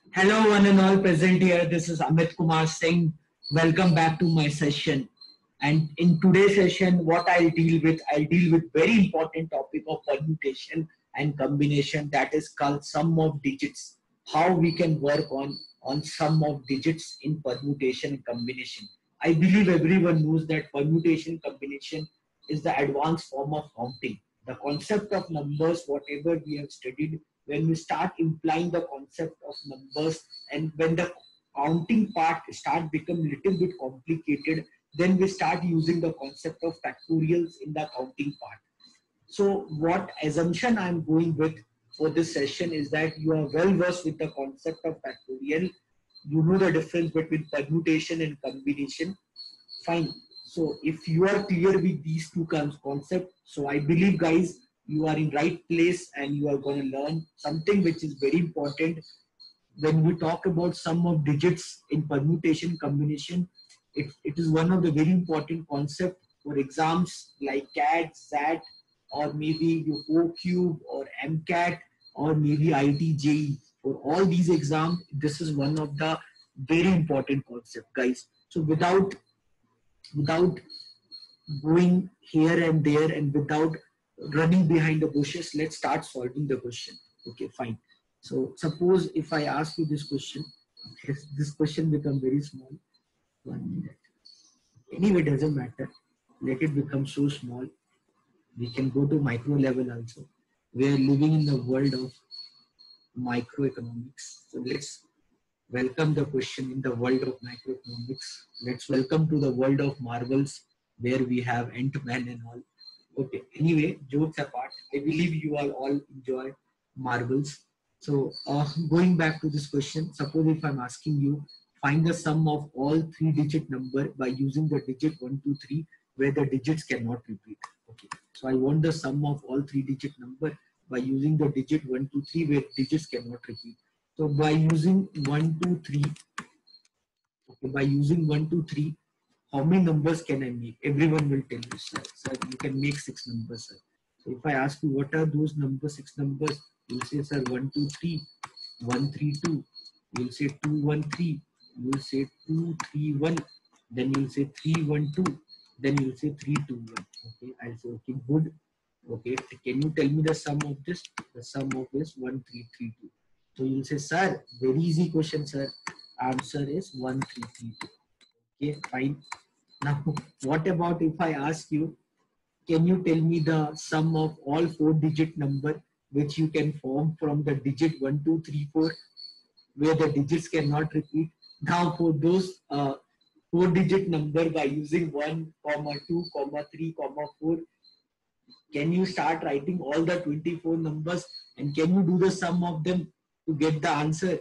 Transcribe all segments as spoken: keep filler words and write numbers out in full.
Hello, one and all present here. This is Amit Kumar Singh. Welcome back to my session. And in today's session, what I'll deal with, I'll deal with very important topic of permutation and combination, that is called sum of digits. How we can work on on sum of digits in permutation and combination. I believe everyone knows that permutation combination is the advanced form of counting. The concept of numbers, whatever we have studied, when we start implying the concept of numbers and when the counting part start become little bit complicated, then we start using the concept of factorials in the counting part. So what assumption I'm going with for this session is that you are well versed with the concept of factorial. You know the difference between permutation and combination. Fine. So if you are clear with these two concepts, so I believe guys, you are in right place and you are going to learn something which is very important. When we talk about sum of digits in permutation combination, it, it is one of the very important concept for exams like C A T, S A T, or maybe your O Cube or MCAT or maybe I T J E E. For all these exams, this is one of the very important concept, guys. So without without going here and there and without running behind the bushes, let's start solving the question. Okay, fine. So suppose if I ask you this question, this question become very small. One minute. Anyway, doesn't matter. Let it become so small. We can go to micro level also. We are living in the world of microeconomics. So let's welcome the question in the world of microeconomics. Let's welcome to the world of marvels where we have Ant-Man and all. Okay, anyway, jokes apart, I believe you all all enjoy marvels. So uh, going back to this question, suppose if I'm asking you, find the sum of all three digit number by using the digit one, two, three, where the digits cannot repeat. Okay, so I want the sum of all three digit number by using the digit one, two, three, where digits cannot repeat. So by using one, two, three, okay, by using one, two, three, how many numbers can I make? Everyone will tell you, sir, sir, you can make six numbers, sir. So if I ask you, what are those numbers, six numbers? You'll say, sir, one, two, three, one, three, two. You'll say two, one, three. You'll say two, three, one. Then you'll say three, one, two. Then you'll say three, two, one. Okay, I'll say, okay, good. Okay, can you tell me the sum of this? The sum of this one, three, three, two. So you'll say, sir, very easy question, sir. Answer is one, three, three, two. Okay, fine. Now, what about if I ask you, can you tell me the sum of all four digit number which you can form from the digit one, two, three, four, where the digits cannot repeat? Now, for those uh, four digit number by using one, comma, two, comma, three, comma, four, can you start writing all the twenty-four numbers and can you do the sum of them to get the answer?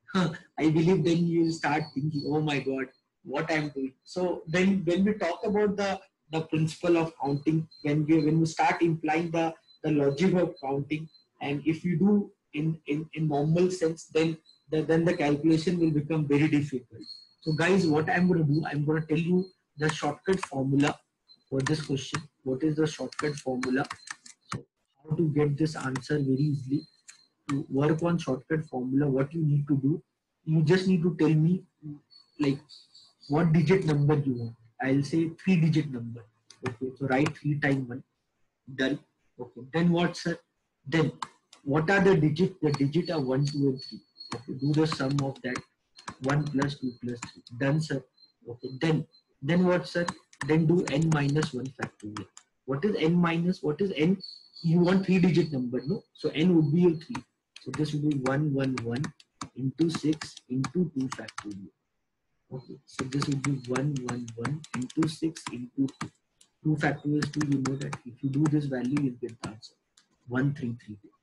I believe then you start thinking, oh my God, what I'm doing. So then when we talk about the, the principle of counting, when we when we start implying the, the logic of counting, and if you do in, in, in normal sense, then the, then the calculation will become very difficult. So guys, what I'm going to do, I'm going to tell you the shortcut formula for this question. What is the shortcut formula? So how to get this answer very easily? To work on shortcut formula, what you need to do, you just need to tell me like what digit number you want. I'll say three digit number. Okay, so write three times one. Done. Okay, then what, sir? Then what are the digit? The digit are one, two, and three. Okay, do the sum of that. One plus two plus three. Done, sir. Okay, then then what, sir? Then do n minus one factorial. What is n minus? What is n? You want three digit number, no? So n would be your three. So this would be one, one, one into six into two factorial. Okay, so this would be one, one, one into six into two. two factorial is two, you know that if you do this value, you'll get the answer. one, three, three, two.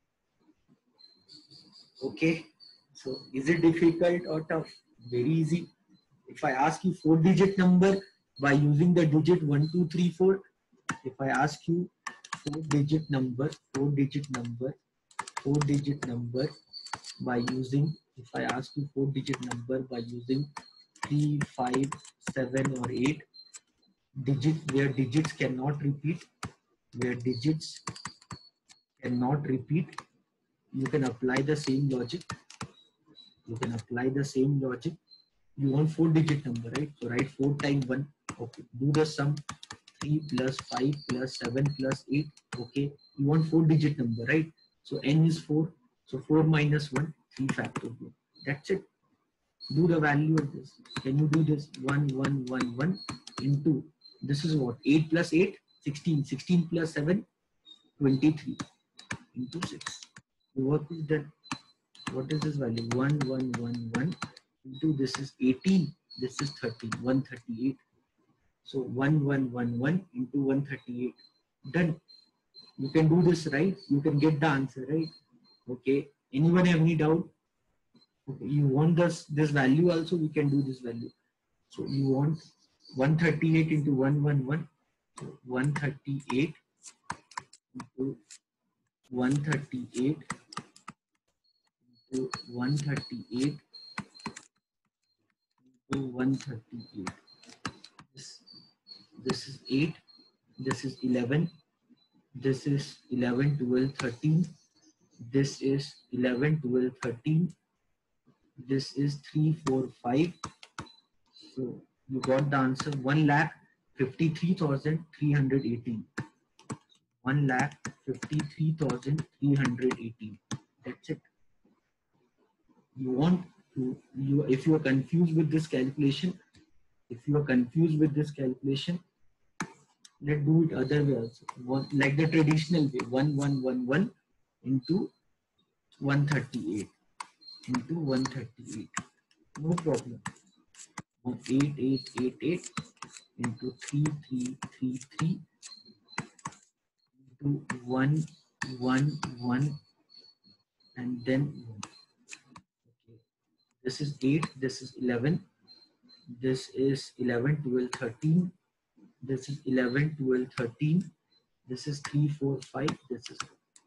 Okay, so is it difficult or tough? Very easy. If I ask you four digit number by using the digit one, two, three, four, if I ask you four digit number, four digit number, four digit number by using, if I ask you four digit number by using three, five, seven or eight, digit where digits cannot repeat, where digits cannot repeat, you can apply the same logic. You can apply the same logic. You want four digit number, right? So write four times one. Okay. Do the sum. three plus five plus seven plus eight. Okay. You want four digit number, right? So n is four. So four minus one, three factorial. That's it. Do the value of this. Can you do this? one, one, one, one into, this is what? eight plus eight, sixteen. sixteen plus seven, twenty-three into six. The work is done. What is this value? one, one, one, one into this is eighteen. This is thirteen. one hundred thirty-eight. So one, one, one, one into one hundred thirty-eight. Done. You can do this, right? You can get the answer, right? Okay. Anyone have any doubt? Okay. You want this this value also? We can do this value. So you want one hundred thirty-eight into one hundred eleven. So one hundred thirty-eight into one hundred thirty-eight into one hundred thirty-eight into one hundred thirty-eight. This, this is eight. This is eleven. This is eleven, twelve, thirteen. This is eleven, twelve, thirteen. This is three, four, five. So you got the answer. one lakh fifty-three thousand three hundred eighteen. one lakh fifty-three thousand three hundred eighteen. That's it. You want to, you, if you are confused with this calculation, if you are confused with this calculation, let's do it other way also. One, like the traditional way, one, one, one, one into one hundred thirty-eight into one hundred thirty-eight. No problem. eight, eight, eight, eight into three, three, three, three into one, one, one, and then one. Okay. This is eight, this is eleven, this is eleven, twelve, thirteen, this is eleven, twelve, thirteen, this is three, four, five, this is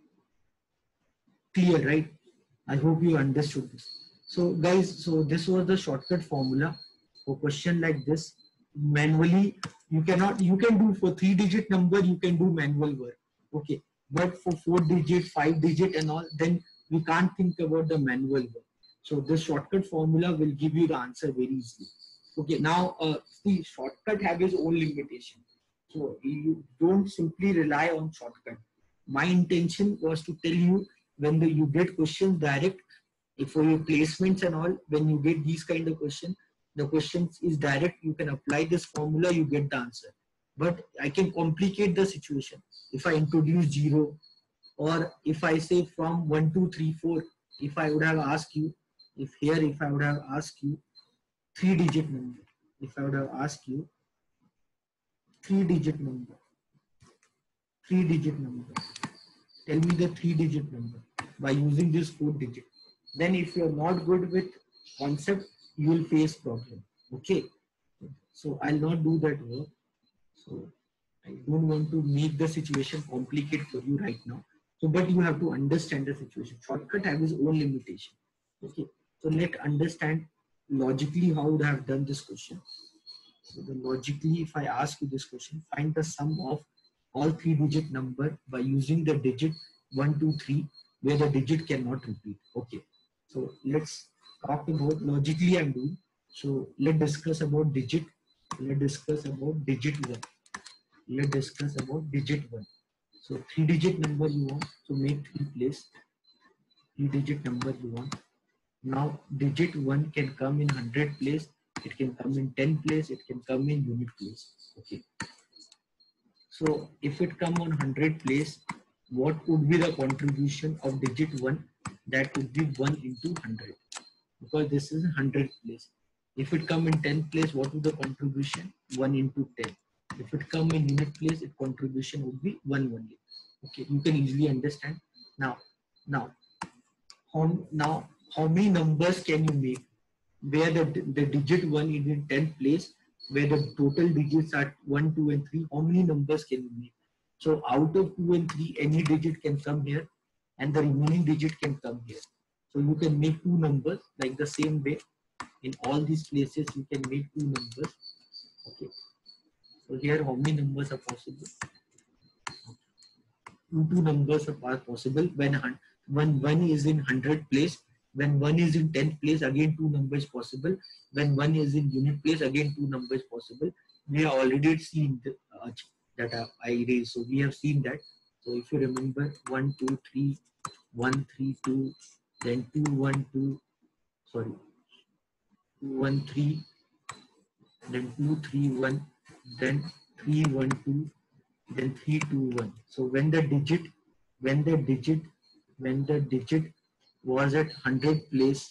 clear, right? I hope you understood this. So guys, so this was the shortcut formula for question like this. Manually, you cannot, you can do for three digit number, you can do manual work. Okay. But for four digit, five digit and all, then we can't think about the manual work. So this shortcut formula will give you the answer very easily. Okay. Now, uh, the shortcut have its own limitation. So you don't simply rely on shortcut. My intention was to tell you, when the, you get questions direct, if for your placements and all, when you get these kind of questions, the questions is direct, you can apply this formula, you get the answer. But I can complicate the situation. If I introduce zero, or if I say from one, two, three, four, if I would have asked you, if here, if I would have asked you three digit number, if I would have asked you three digit number, three digit number, tell me the three digit number by using this four digit. Then if you're not good with concept, you will face problem. Okay. So I'll not do that work. So I don't want to make the situation complicated for you right now. So, but you have to understand the situation. Shortcut have its own limitation. Okay. So let's understand logically how would I have done this question. So the logically, if I ask you this question, find the sum of all three digit number by using the digit one, two, three, where the digit cannot repeat. Okay. So let's talk about logically I'm doing. So let's discuss about digit. Let's discuss about digit one. Let's discuss about digit one. So three digit number you want. So make three place. Three digit number you want. Now digit one can come in hundred place. It can come in ten place. It can come in unit place. Okay. So if it come on hundred place, what would be the contribution of digit one? That would be one into hundred, because this is hundred place. If it come in ten place, what would the contribution? one into ten. If it come in unit place, its contribution would be one only. Okay, you can easily understand. Now, now, how, now, how many numbers can you make where the, the digit one is in tenth place, where the total digits are one, two, and three? How many numbers can you make? So out of two and three, any digit can come here, and the remaining digit can come here. So you can make two numbers like the same way. In all these places, you can make two numbers. Okay. So here, how many numbers are possible? Two, two numbers are possible when one, one is in hundred place, When one is in tenth place, again two numbers possible. When one is in unit place, again two numbers possible. We have already seen the, uh, that uh, I raised. So we have seen that. So if you remember, one, two, three, one, three, two, then two, one, two, sorry, two, one, three, then two, three, one, then three, one, two, then three, two, one. So when the digit, when the digit, when the digit was at hundred place,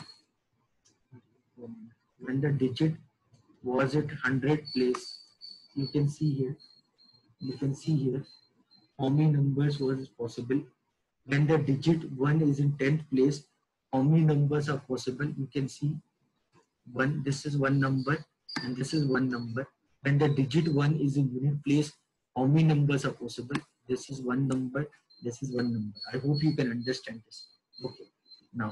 when the digit was at hundred place, you can see here, you can see here, how many numbers was possible. When the digit one is in tenth place, how many numbers are possible? You can see one, this is one number and this is one number. When the digit one is in unit place, how many numbers are possible? This is one number, this is one number. I hope you can understand this. Okay. Now,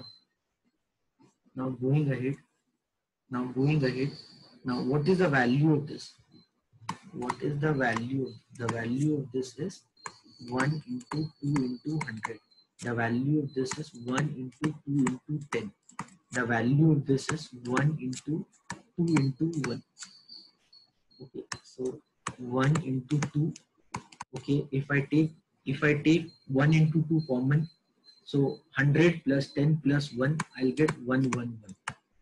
now going ahead, now going ahead, now what is the value of this? What is the value? The value of this is one into two into one hundred. The value of this is one into two into ten. The value of this is one into two into one. Okay, so one into two. Okay, if I take if I take one into two common, so one hundred plus ten plus one, I'll get one hundred eleven.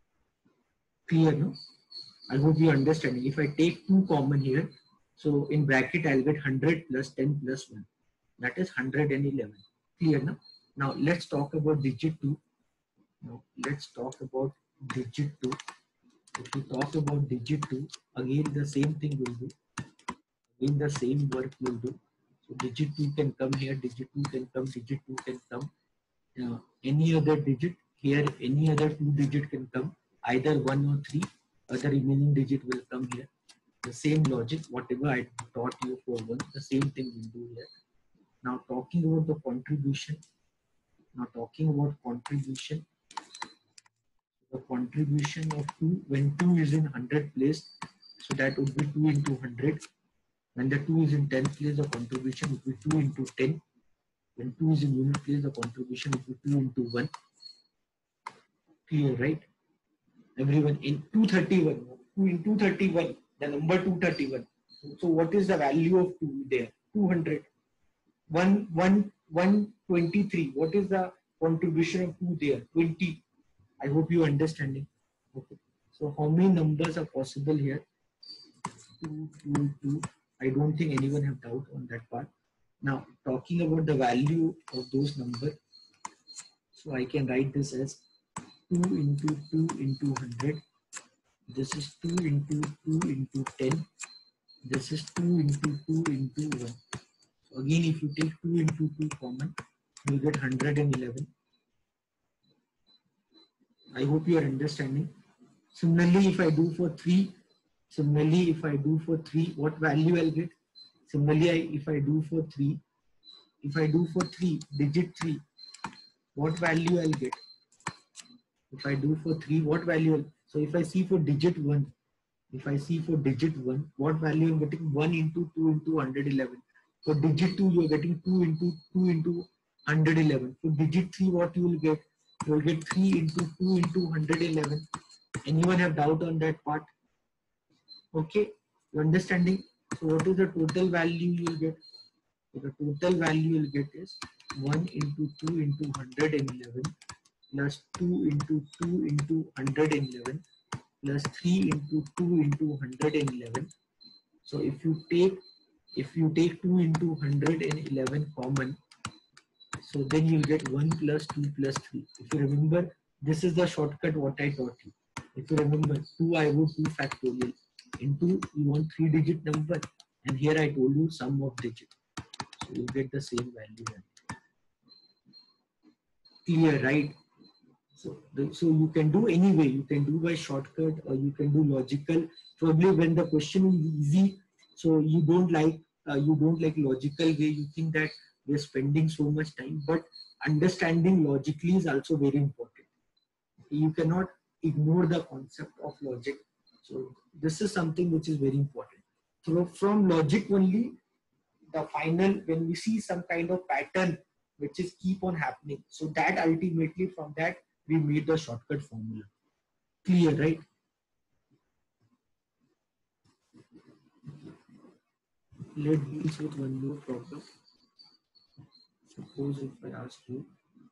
Clear, no? I hope you understand. If I take two common here, so in bracket I'll get one hundred plus ten plus one. That is one hundred eleven. Clear, no? Now let's talk about digit two. Now let's talk about digit two. If we talk about digit two, again the same thing will do. Again the same work will do. So digit two can come here, digit two can come, digit two can come. Uh, any other digit here, any other two digit can come, either one or three. Other remaining digit will come here. The same logic, whatever I taught you for one, the same thing will do here. Now talking about the contribution. Now talking about contribution. The contribution of two, when two is in one hundred place, so that would be two into one hundred. When the two is in tenth place, the contribution would be two into ten. When two is in unit place, the contribution would be two into one. Clear, right? Everyone, in two thirty-one, two into thirty-one, the number two thirty-one. So what is the value of two there? two hundred. one, one, one twenty-three. What is the contribution of two there? twenty. I hope you are understanding. Okay. So how many numbers are possible here? two, two, two. I don't think anyone have doubt on that part. Now talking about the value of those numbers. So I can write this as two into two into one hundred. This is two into two into ten. This is two into two into one. So again, if you take two into two common, you get one hundred eleven. I hope you are understanding. Similarly, if I do for three, similarly, if I do for three, what value I'll get? Similarly, I, if I do for three, if I do for three, digit three, what value I'll get? If I do for three, what value? I'll, so if I see for digit one, if I see for digit one, what value I'm getting? one into two into one hundred eleven. For digit two, you're getting two into two into one hundred eleven. For digit three, what you will get? You will get three into two into one hundred eleven. Anyone have doubt on that part? Okay, you understanding? So what is the total value you will get? So the total value you will get is one into two into one hundred eleven plus two into two into one hundred eleven plus three into two into one hundred eleven. So if you take if you take two into one hundred eleven common, so then you will get one plus two plus three. If you remember, this is the shortcut what I taught you. If you remember, two I would two factorial. In two, you want three digit number, and here I told you sum of digit. So you get the same value. Clear, right? So, the, so you can do any way. You can do by shortcut or you can do logical. Probably when the question is easy, so you don't like uh, you don't like logical way. You think that we're spending so much time, but understanding logically is also very important. You cannot ignore the concept of logic. So this is something which is very important. So from logic only, the final, when we see some kind of pattern which is keep on happening, so that ultimately from that we made the shortcut formula. Clear, right? Let's deal with one more problem. Suppose if I ask you,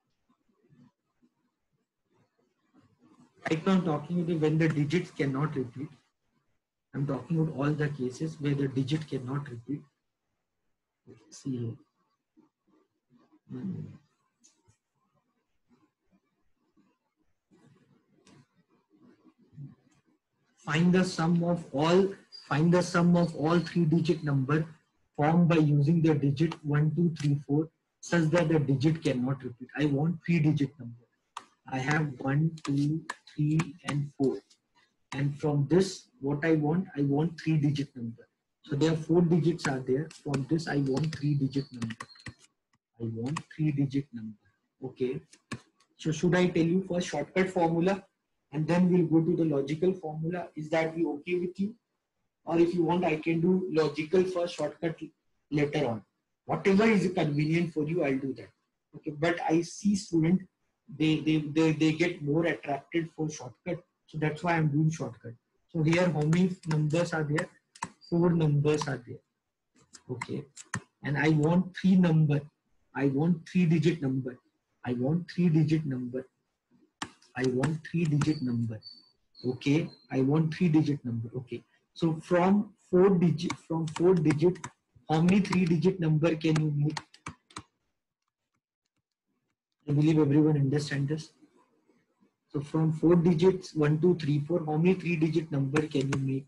right now I'm talking about when the digits cannot repeat. I'm talking about all the cases where the digit cannot repeat. See here. Hmm. Find the sum of all. Find the sum of all three-digit number formed by using the digit one, two, three, four, such that the digit cannot repeat. I want three-digit number. I have one, two, three, and four. And from this, what I want, I want three-digit number. So there are four digits are there. From this, I want three-digit number. I want three-digit number. Okay. So should I tell you first shortcut formula, and then we'll go to the logical formula? Is that be okay with you? Or if you want, I can do logical first, shortcut later on. Whatever is convenient for you, I'll do that. Okay. But I see student, they they they, they get more attracted for shortcut. So that's why I'm doing shortcut. So here, how many numbers are there? Four numbers are there. Okay. And I want three number. I want three digit number. I want three digit number. I want three digit number. Okay. I want three digit number. Okay. So from four digit, from four digit, how many three digit number can you make? I believe everyone understands this. So from four digits, one, two, three, four, how many three digit number can you make?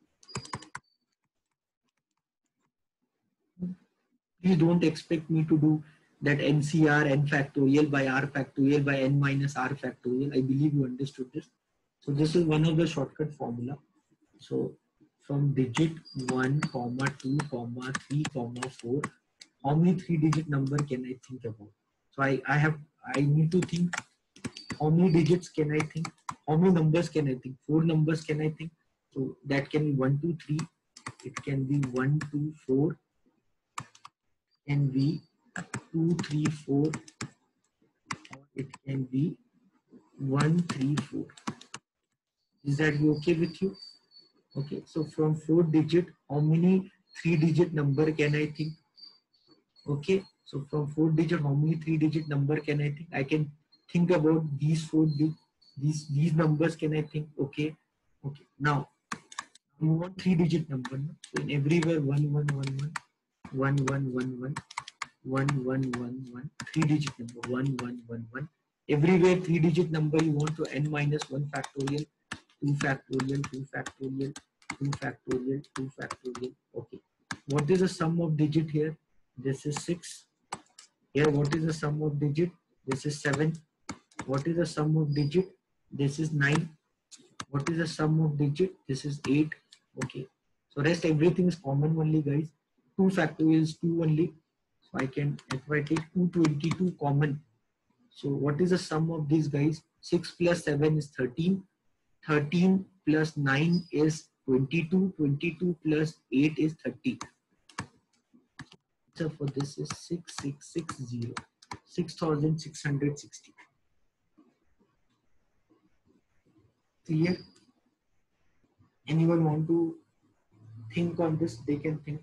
Please don't expect me to do that N C R n factorial by r factorial by n minus r factorial. I believe you understood this. So this is one of the shortcut formula. So from digit one, comma two, comma three, comma four, how many three digit number can I think about? So I, I have I need to think how many digits can I think? How many numbers can I think? Four numbers can I think? So that can be one, two, three. It can be one, two, four. Can be two, three, four. Or it can be one, three, four. Is that okay with you? Okay. So from four digit, how many three digit number can I think? Okay. So from four digit, how many three digit number can I think? I can think about these four these these numbers. Can I think? Okay. Okay. Now we want three digit number. No? So in everywhere one one one one one one one one one one one one three digit number one one one one. Everywhere three digit number you want to n minus one factorial, two factorial, two factorial, two factorial, two factorial. Okay. What is the sum of digit here? This is six. Here, what is the sum of digit? This is seven. What is the sum of digit? This is nine. What is the sum of digit? This is eight. Okay. So rest everything is common only, guys. two factorial is two only. So I can, if I take two hundred twenty-two common. So what is the sum of these guys? six plus seven is thirteen. thirteen plus nine is twenty-two. twenty-two plus eight is thirty. So for this is six six six zero. six thousand six hundred sixty. Clear? Anyone want to think on this? They can think.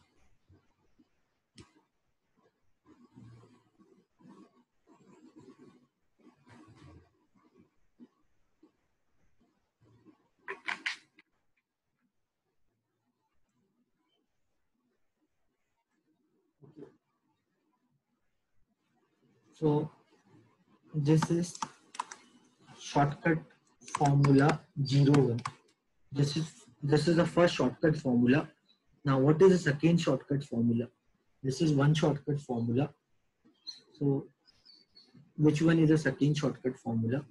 So this is shortcut formula zero one. This is this is the first shortcut formula. Now what is the second shortcut formula? This is one shortcut formula. So which one is the second shortcut formula?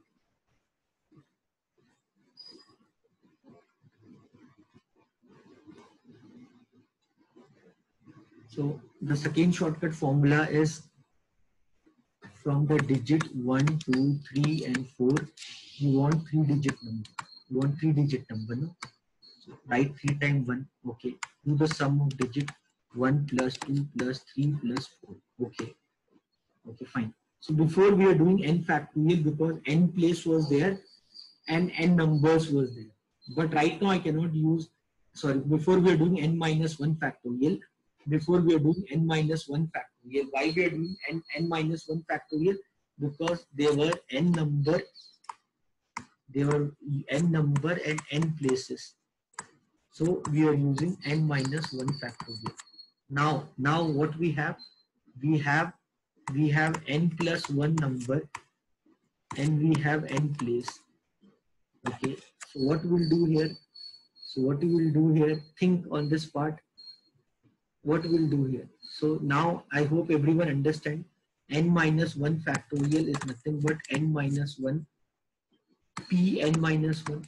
So the second shortcut formula is from the digit one, two, three, and four. You want three digit number. You want three digit number, no? So write three times one. Okay. Do the sum of digit one plus two plus three plus four. Okay. Okay, fine. So before we are doing n factorial because n place was there and n numbers was there. But right now I cannot use, sorry, before we are doing n minus one factorial, before we are doing n minus one factorial. Why we are doing n, n minus one factorial? Because there were n number, there were n number and n places. So we are using n minus one factorial. Now, now what we have? We have we have n plus one number and we have n place. Okay, so what we'll do here? So what we will do here? Think on this part. What we'll do here? So now I hope everyone understand. N minus one factorial is nothing but n minus one p n minus one.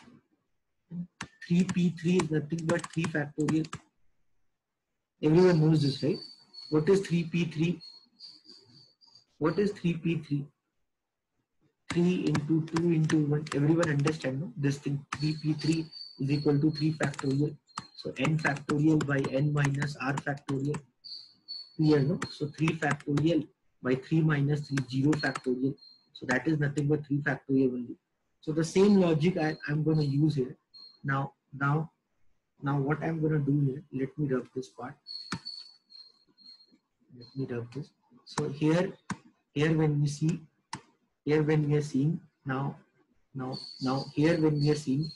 three p three is nothing but three factorial. Everyone knows this, right? What is three p three? What is three p three? three into two into one. Everyone understand, no? This thing three p three is equal to three factorial. So n factorial by n minus r factorial. Clear, no? So three factorial by three minus three, zero factorial. So that is nothing but three factorial only. So the same logic I am going to use here. Now, now, now what I'm going to do here, let me rub this part. Let me rub this. So here, here when we see, here when we are seeing, now, now, now here when we are seeing,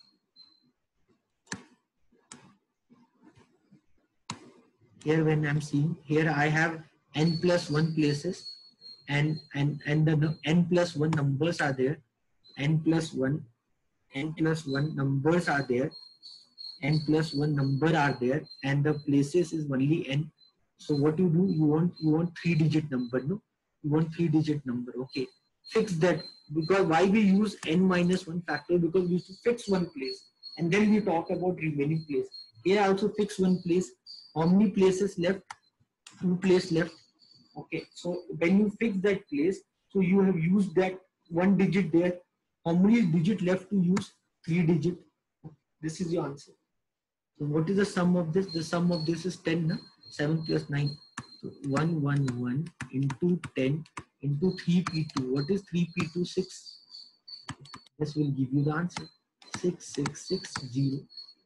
here when I'm seeing, here I have n plus one places and, and, and the n plus one numbers are there, n plus one, n plus one numbers are there, n plus one number are there and the places is only n. So what you do, you want, you want three digit number, no? You want three digit number, okay. Fix that, because why we use n minus one factor? Because we used to fix one place and then we talk about remaining place. Here I also fix one place. How many places left? Two places left. Okay, so when you fix that place, so you have used that one digit there. How many digit left to use? Three digit. This is your answer. So what is the sum of this? The sum of this is ten, na? seven plus nine. So one one one into ten into three p two. What is three p two? six. This will give you the answer. six six six zero.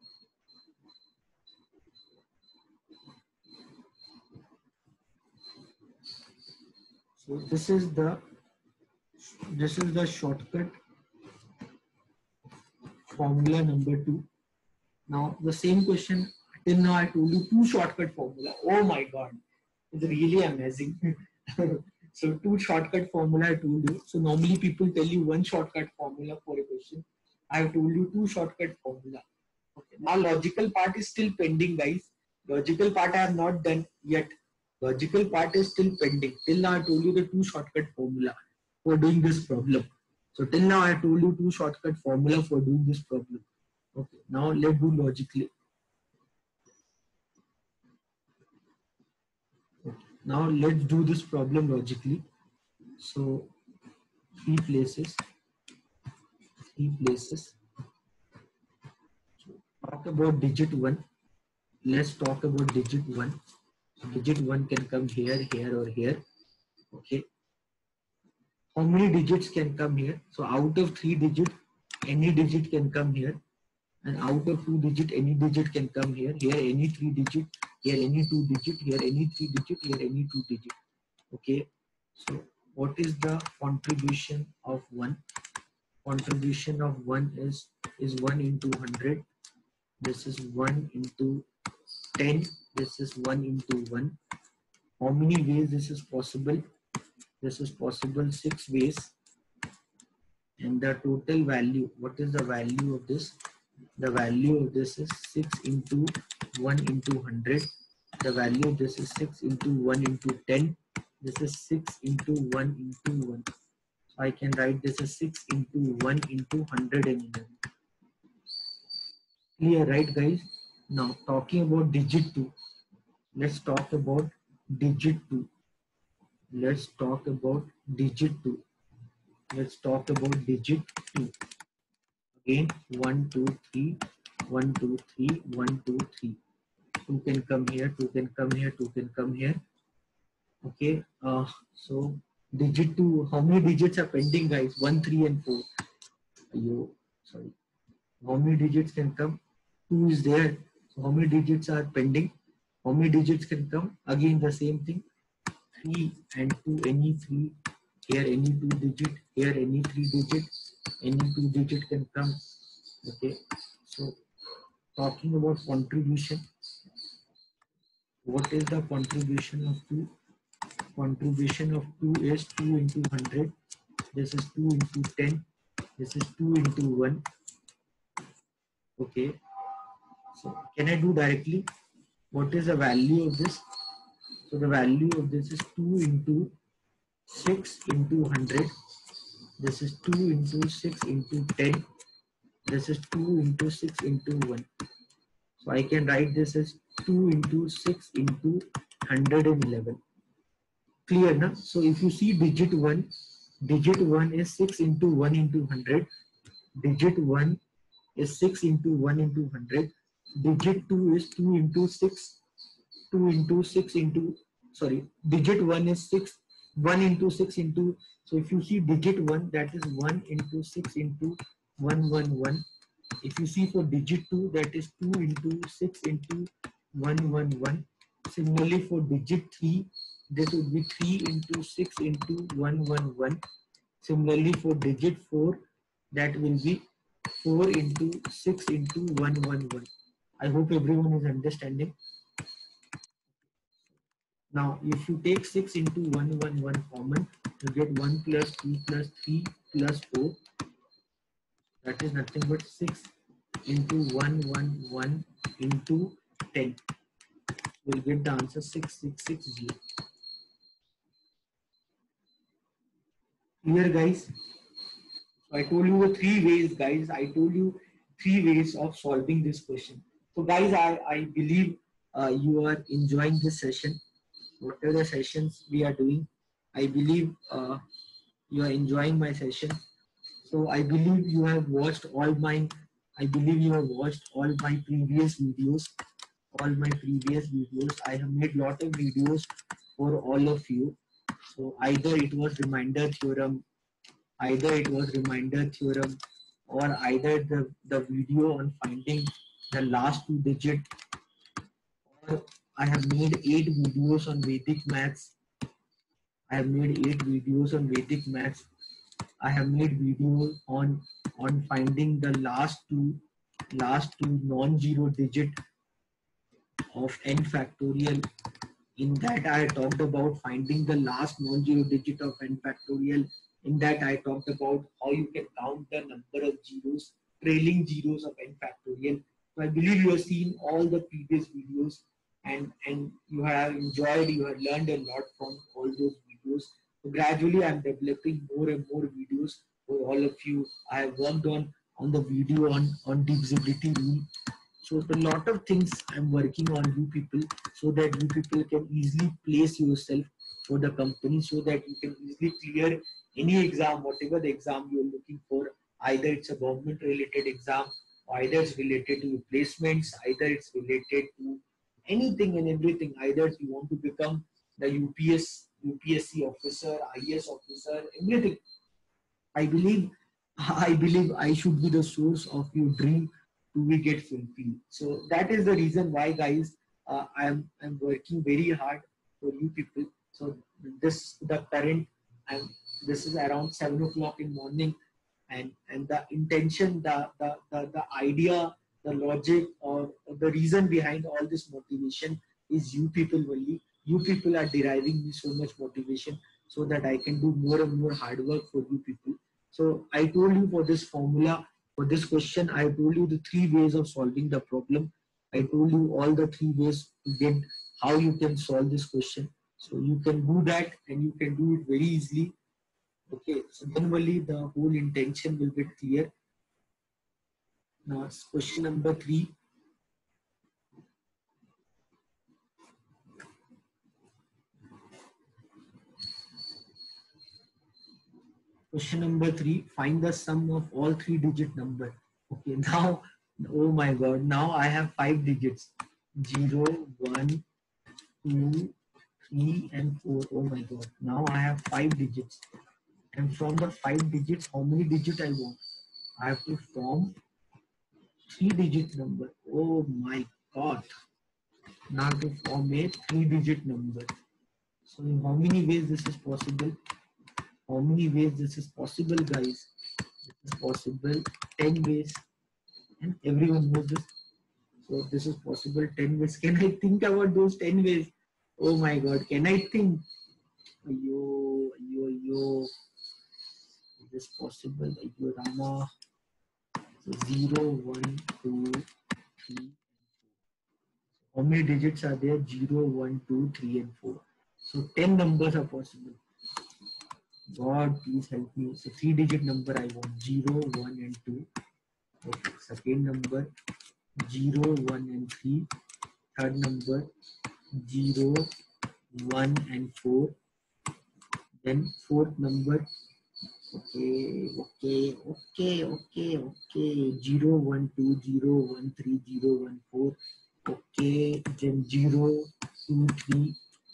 So this is the this is the shortcut formula number two. Now the same question, till now I told you two shortcut formula. Oh my god, it's really amazing. So two shortcut formula I told you. So normally people tell you one shortcut formula for a question. I have told you two shortcut formula. Okay. Now logical part is still pending, guys. Logical part I have not done yet. Logical part is still pending. Till now I told you the two shortcut formula for doing this problem. So till now I told you two shortcut formula for doing this problem. Okay, now let's do logically. Okay. Now let's do this problem logically. So three places, three places. So talk about digit one. Let's talk about digit one. Digit one can come here, here, or here. Okay. How many digits can come here? So out of three digit, any digit can come here. And out of two digit, any digit can come here. Here any three digit, here any two digit, here any three digit, here any two digit. Okay. So what is the contribution of one? Contribution of one is is one into one hundred. This is one into ten. This is one into one. How many ways this is possible? This is possible six ways. And the total value, what is the value of this? The value of this is six into one into one hundred. The value of this is six into one into ten. This is six into one into one. So I can write this as six into one into one hundred eleven. Clear, right, guys? Now talking about digit two. Let's talk about digit two. Let's talk about digit two. Let's talk about digit two. Again, one, two, three, one, two, three, one, two, three. two can come here, two can come here, two can come here. Okay, uh, so digit two, how many digits are pending, guys? one, three, and four. Yo, sorry. How many digits can come? two is there. So how many digits are pending? How many digits can come? Again, the same thing. three and two, any three. Here, any two digit. Here, any three digit. Any two digit can come. Okay. So, talking about contribution. What is the contribution of two? Contribution of two is two into one hundred. This is two into ten. This is two into one. Okay. So can I do directly? What is the value of this? So the value of this is two into six into one hundred. This is two into six into ten. This is two into six into one. So I can write this as two into six into one hundred eleven. Clear, na? So if you see digit one, digit one is six into one into one hundred. Digit one is six into one into one hundred. Digit two is two into six. two into six into, sorry, digit one is six. one into six into, so if you see digit one, that is one into six into one hundred eleven. If you see for digit two, that is two into six into one hundred eleven. Similarly for digit three, this would be three into six into one hundred eleven. Similarly for digit four, that will be four into six into one hundred eleven. I hope everyone is understanding. Now, if you take six into one hundred eleven common, you get one plus two plus three plus four. That is nothing but six into one hundred eleven into ten. We'll get the answer six six six zero. Clear, guys? So I told you the three ways, guys. I told you three ways of solving this question. So, guys, I, I believe uh, you are enjoying this session. Whatever the sessions we are doing, I believe uh, you are enjoying my session. So I believe you have watched all my, I believe you have watched all my previous videos, all my previous videos. I have made lot of videos for all of you. So either it was reminder theorem, either it was reminder theorem, or either the, the video on finding the last two digit, or I have made eight videos on Vedic maths. I have made eight videos on Vedic maths. I have made videos on on finding the last two last two non-zero digit of n factorial. In that I talked about finding the last non-zero digit of n factorial. In that I talked about how you can count the number of zeros, trailing zeros of n factorial. So I believe you have seen all the previous videos and and you have enjoyed, you have learned a lot from all those videos. So gradually I'm developing more and more videos for all of you. I have worked on on the video on on divisibility rule. So a lot of things I'm working on you people, so that you people can easily place yourself for the company, so that you can easily clear any exam, whatever the exam you're looking for. Either it's a government related exam, or either it's related to placements, either it's related to anything and everything. Either you want to become the U P S, U P S C officer, I A S officer, everything. I believe, I believe I should be the source of your dream to be get fulfilled. So that is the reason why, guys, uh, I'm I'm working very hard for you people. So this the current, and this is around seven o'clock in morning, and and the intention, the the the, the idea, the logic, or, or the reason behind all this motivation is you people only. You people are deriving me so much motivation, so that I can do more and more hard work for you people. So I told you for this formula, for this question, I told you the three ways of solving the problem. I told you all the three ways to get how you can solve this question. So you can do that, and you can do it very easily. Okay, so then only the whole intention will get clear. Now question number three. Question number three, find the sum of all three digit number. Okay, now, oh my God, now I have five digits. zero, one, two, three and four. Oh my god. Now I have five digits. And from the five digits, how many digits I want? I have to form three digit number. Oh my god. Now to form a three digit number. So in how many ways this is possible? How many ways this is possible, guys? This is possible ten ways. And everyone knows this. So this is possible ten ways. Can I think about those ten ways? Oh my god, can I think? Ayo, ayo, ayo. Is this possible? Ayo, Rama. So zero, one, two, three. How many digits are there? zero, one, two, three, and four. So ten numbers are possible. God, please help me. So three digit number I want. zero, one, and two. Okay. Second number zero, one, and three. Third number zero, one, and four. Then fourth number. Okay, okay, okay, okay, okay. zero, one, two, zero, one, three, zero, one, four. Okay, then zero, two, three.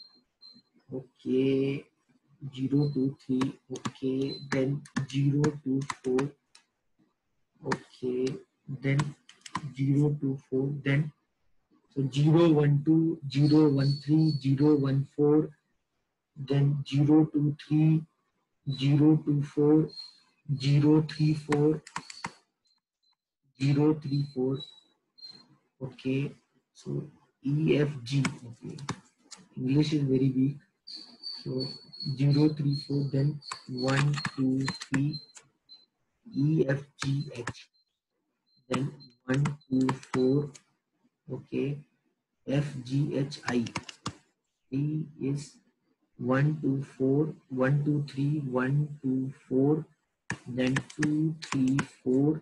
Okay, zero, two, three. Okay, then zero, two, four. Okay, then zero, two, four. Then so zero, one, two, zero, one, three, zero, one, four. Then zero, two, three, zero, two, four, zero, three, four, zero, three, four. Okay, so E F G. Okay, English is very weak. So zero, three, four, then one, two, three, E F G H. Then one, two, four. Okay, F G H I. E is one, two, four, one, two, three, one, two, four, then two, three, four,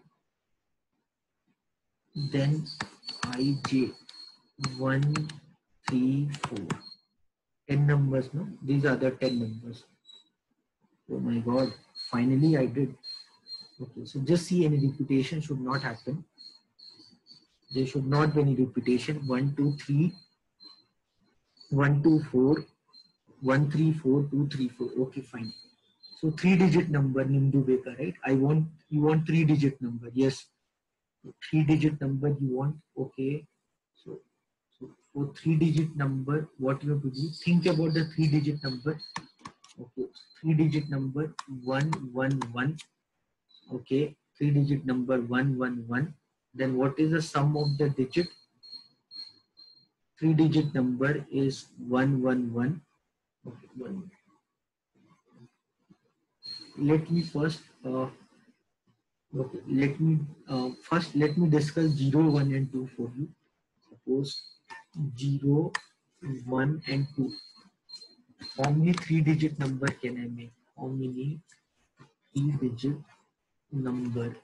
then I J, one, three, four. ten numbers, no? These are the ten numbers. Oh my god, finally I did. Okay, so just see, any repetition should not happen. There should not be any repetition. one, two, three, one, two, four, one, three, four, two, three, four. Okay, fine. So three digit number, Nindu Beka, right? I want, you want three digit number. Yes. Three digit number you want. Okay. So, so for three digit number, what you have to do, think about the three digit number. Okay. Three digit number one, one, one. Okay. Three digit number one, one, one. Then what is the sum of the digit? Three digit number is one, one, one. Okay. One. Let me first uh, okay, let me uh, first let me discuss zero, one, and two for you. Suppose zero, one, and two. How many three digit number can I make? How many three digit number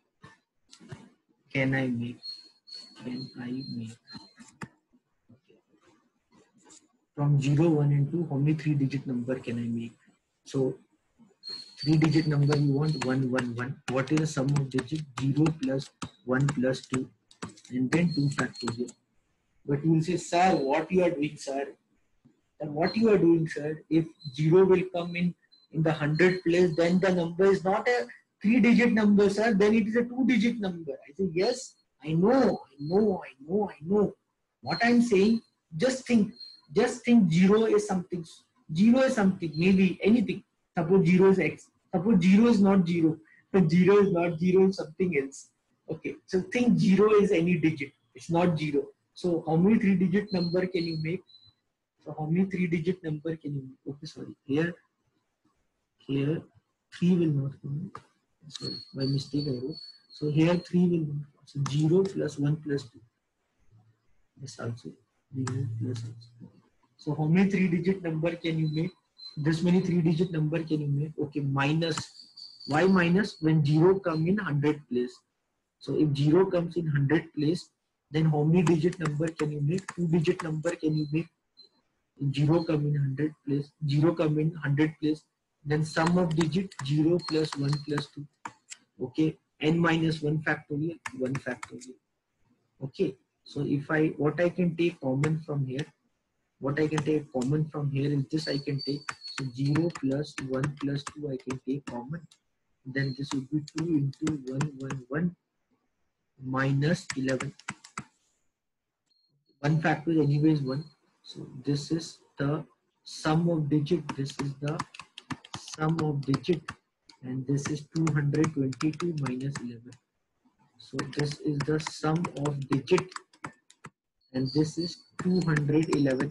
can I make? Can I make? Okay. From zero, one, and two, how many three digit number can I make? So three digit number you want one, one, one. What is the sum of digit? zero plus one plus two, and then two factorial. But you will say, sir, what you are doing, sir? Then what you are doing, sir? If zero will come in in the hundred place, then the number is not a three digit number, sir. Then it is a two digit number. I say, yes, I know, I know, I know, I know. What I'm saying, just think, just think zero is something. Zero is something, maybe anything. Suppose zero is X. Suppose zero is not zero. But zero is not zero is something else. Okay. So think zero is any digit. It's not zero. So how many three digit number can you make? So how many three digit number can you make? Okay, sorry. Here, here three will not come. Sorry, my mistake I wrote. So here three will not come. So zero plus one plus two. Yes, also. zero plus also. So how many three digit number can you make? This many three digit number can you make? Okay, minus. Why minus? When zero come in hundred place. So if zero comes in hundred place, then how many digit number can you make? Two digit number can you make? Zero come in hundred place. Zero come in hundred place. Then sum of digit zero plus one plus two. Okay, n minus one factorial, one factorial. Okay, so if I, what I can take common from here? what I can take common from here is this. I can take, so zero plus one plus two I can take common. Then this would be two into one, one, one minus eleven. one factor anyway is one. So this is the sum of digit. This is the sum of digit. And this is two hundred twenty-two minus eleven. So this is the sum of digit. And this is two hundred eleven.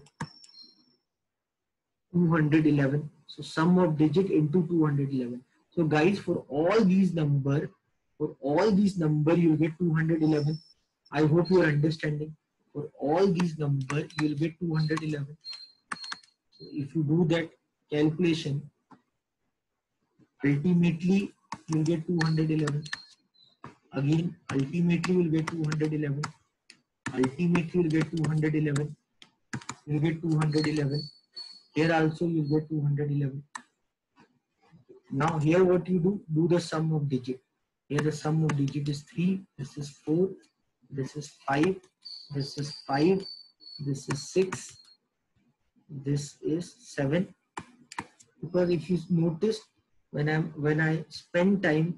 two hundred eleven. So sum of digit into two hundred eleven. So guys, for all these number, for all these number, you'll get two hundred eleven. I hope you're understanding. For all these number, you'll get two hundred eleven. So if you do that calculation, ultimately you'll get two hundred eleven. Again, ultimately you'll get two hundred eleven. Ultimately you'll get two hundred eleven. You'll get two hundred eleven. Here also you get two hundred eleven. Now here what you do, do the sum of digit. Here the sum of digit is three, this is four, this is five, this is five, this is six, this is seven. Because if you notice, when I'm when I spend time,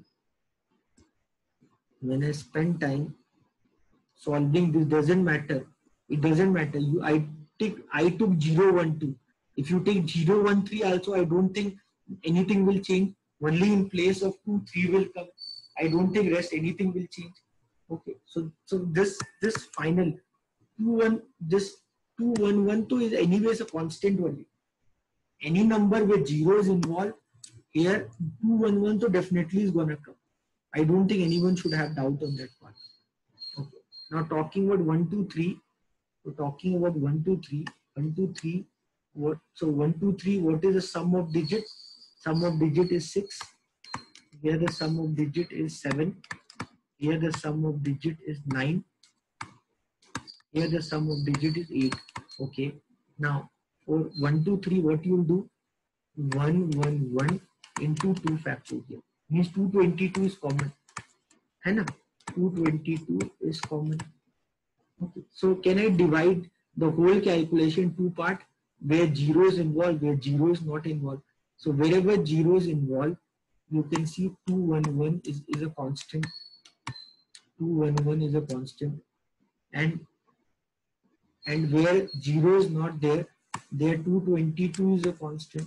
when I spend time solving this, doesn't matter. It doesn't matter. You I take I took zero, one, two. If you take zero, one, three also, I don't think anything will change. Only in place of two, three will come. I don't think rest anything will change. Okay, so so this this final two one this two one one two is anyways a constant value. Any number with zeros involved here, two one one so definitely is gonna come. I don't think anyone should have doubt on that part. Okay. Now talking about one two three, we're talking about one two three, one two three. What so one two three? What is the sum of digits? Sum of digit is six. Here the sum of digit is seven. Here the sum of digit is nine. Here the sum of digit is eight. Okay. Now for one two three, what you'll do? one one one into two factorial. Means two twenty-two is common. है ना? two twenty-two is common. Okay. So can I divide the whole calculation two part, where zero is involved, where zero is not involved? So wherever zero is involved, you can see two one one is, is a constant. two one one is a constant. And and where zero is not there, there two twenty-two is a constant.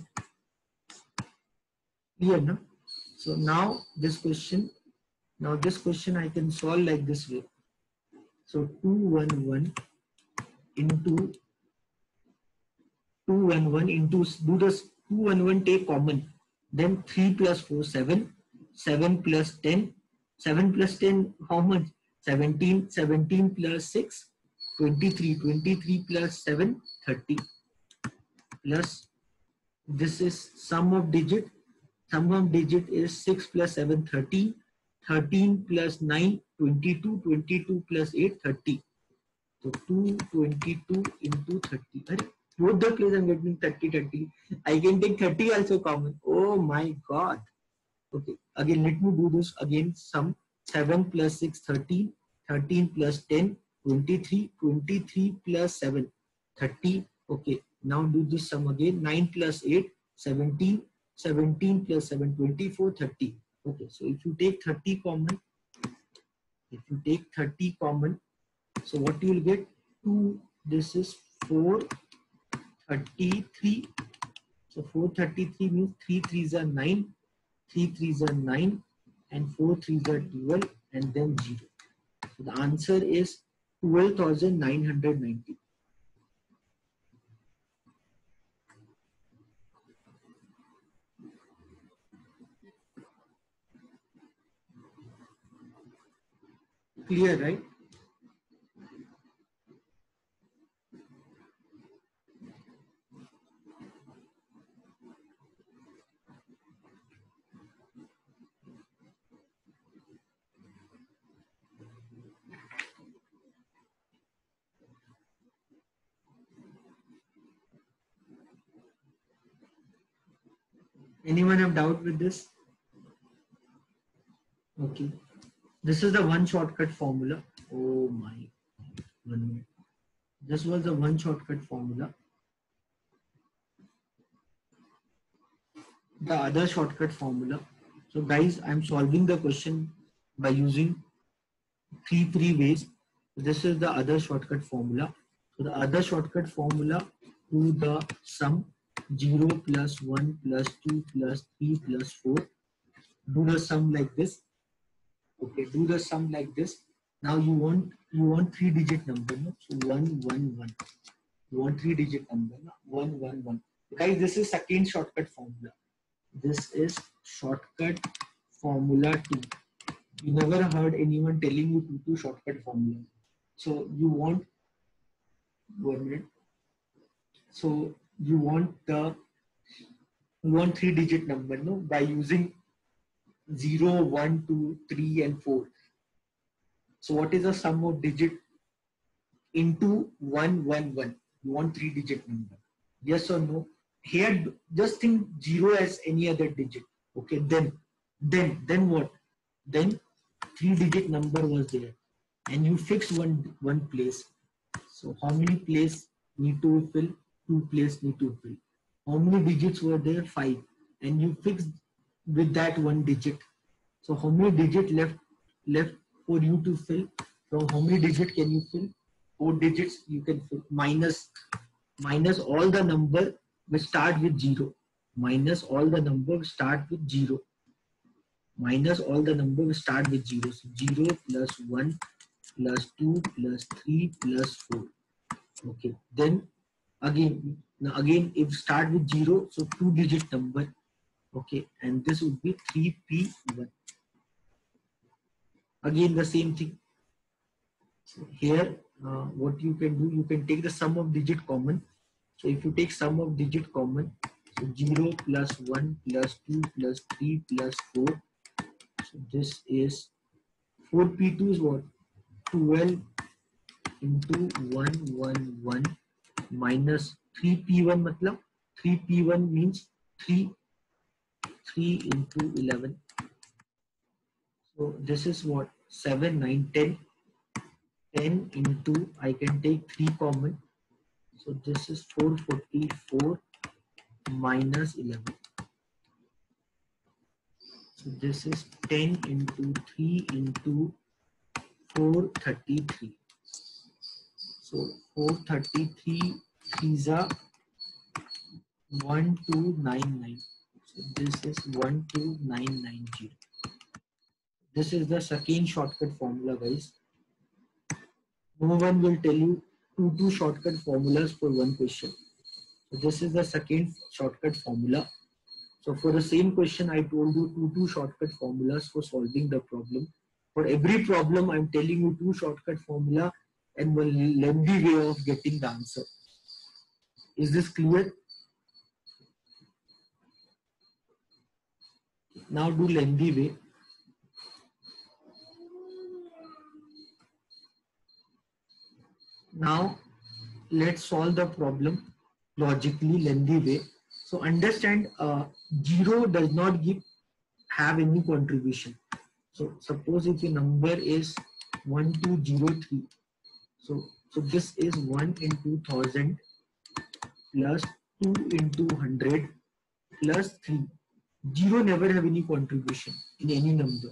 Clear, no? So now this question, now this question I can solve like this way. So two one one into two one one into, do this two one one take common, then three plus four, seven, seven plus ten, seven plus ten, how much? seventeen, seventeen plus six, twenty-three, twenty-three plus seven, thirty, plus this is sum of digit, sum of digit is six plus seven, thirteen, thirteen plus nine, twenty-two, twenty-two plus eight, thirty. So two twenty-two into thirty. Both the place I'm getting thirty, thirty. I can take thirty also common. Oh my god. Okay, again let me do this again. Sum seven plus six, thirteen, thirteen plus ten, twenty-three, twenty-three plus seven, thirty. Okay, now do this sum again. nine plus eight, seventeen, seventeen plus seven, twenty-four, thirty. Okay, so if you take thirty common, if you take thirty common, so what you will get? two, this is four thirty-three. So four thirty-three means three threes are nine, three threes are nine, and four threes are twelve, and then zero. So the answer is twelve thousand nine hundred ninety. Clear, right? Anyone have doubt with this? Okay. This is the one shortcut formula. Oh my. One minute. This was the one shortcut formula. the other shortcut formula. So guys, I'm solving the question by using three three ways. This is the other shortcut formula. So the other shortcut formula to the sum zero plus one plus two plus three plus four. Do the sum like this. Okay, do the sum like this. Now you want you want three digit number, no? So one one one. You want three digit number, no? one one one. Guys, this is second shortcut formula. This is shortcut formula two. You never heard anyone telling you two two shortcut formula. So you want one minute. So you want the you want three digit number, no? By using zero, one, two, three, and four. So what is the sum of digit into one one one? You want three digit number. Yes or no? Here just think zero as any other digit. Okay, then then then what? Then three digit number was there and you fix one one place. So how many place need to fill? Two place need to fill. How many digits were there? Five. And you fixed with that one digit. So how many digit left left for you to fill? From how many digit can you fill? Four digits you can fill. Minus minus all the number which start with zero. Minus all the number start with zero. Minus all the number will start with zero. So zero plus one plus two plus three plus four. Okay. Then again, now again if start with zero, so two digit number. Okay. And this would be three P one. Again the same thing. So here uh, what you can do, you can take the sum of digit common. So if you take sum of digit common, so zero plus one plus two plus three plus four. So this is four P two is what? twelve into one one one minus three P one matlab three P one means three three into eleven. So this is what? seven, nine, ten. ten into, I can take three common. So this is four forty-four minus eleven. So this is ten into three into four thirty-three. So four thirty-three threes are one two nine nine. So this is one two nine nine zero. This is the second shortcut formula, guys. No one will tell you two two shortcut formulas for one question. So this is the second shortcut formula. So for the same question, I told you two two shortcut formulas for solving the problem. For every problem, I'm telling you two shortcut formula and one lengthy way of getting the answer. Is this clear? Now do lengthy way. Now let's solve the problem logically, lengthy way. So understand, uh, zero does not give have any contribution. So suppose if your number is one two zero three. So so this is one into thousand plus two into hundred plus three. Zero never have any contribution in any number.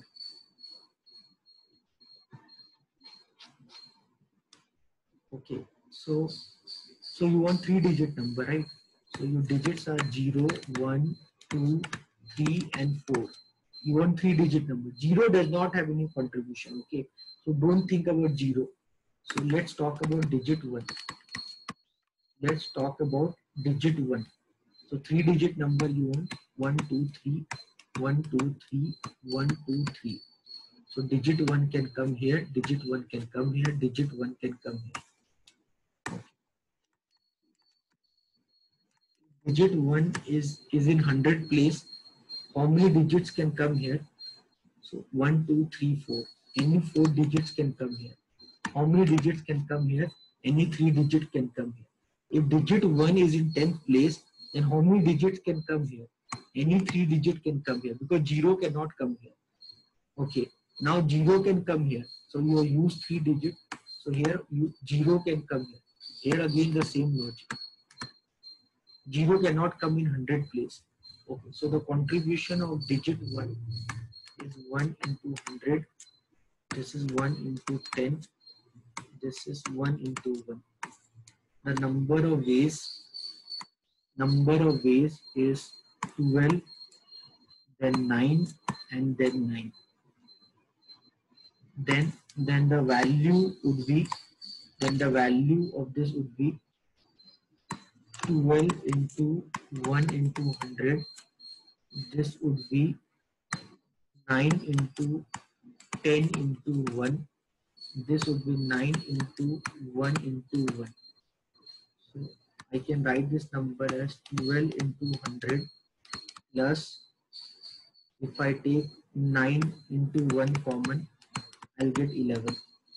Okay, so so you want three digit number, right? So your digits are zero, one, two, three, and four. You want three digit number. Zero does not have any contribution. Okay, so don't think about zero. So let's talk about digit one. Let's talk about digit one. So three digit number you want one, two, three, one, two, three, one, two, three. So digit one can come here, digit one can come here, digit one can come here. Digit one is, is in hundred place. How many digits can come here? So one, two, three, four. Any four digits can come here. How many digits can come here? Any three digits can come here. If digit one is in tenth place, then how many digits can come here? Any three digit can come here because zero cannot come here. Okay, now zero can come here. So you use three digits. So here you, zero can come here. Here again the same logic. Zero cannot come in hundred place. Okay, so the contribution of digit one is one into one hundred. This is one into ten. This is one into one. The number of ways, number of ways is twelve, then nine, and then nine. Then, then the value would be, then the value of this would be twelve into one into one hundred. This would be nine into ten into one. This would be nine into one into one. So I can write this number as twelve into one hundred plus, if I take nine into one common, I'll get eleven.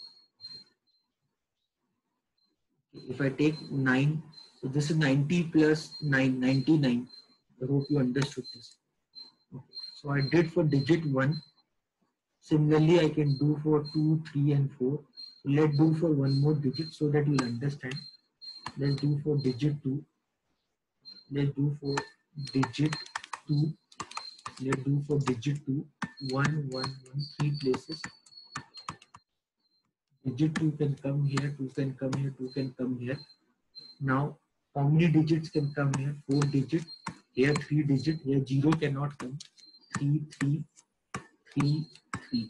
If I take nine, so this is ninety plus nine, ninety-nine. I hope you understood this. Okay. So I did for digit one. Similarly, I can do for two, three, and four. So let's do for one more digit so that you'll understand. Let's do for digit two. Let's do for digit two. Let's do for digit two. One, one, one, three places. Digit two can come here, two can come here, two can come here. Now, how many digits can come here? Four digits. Here, three digits. Here, zero cannot come. Three, three, three, three.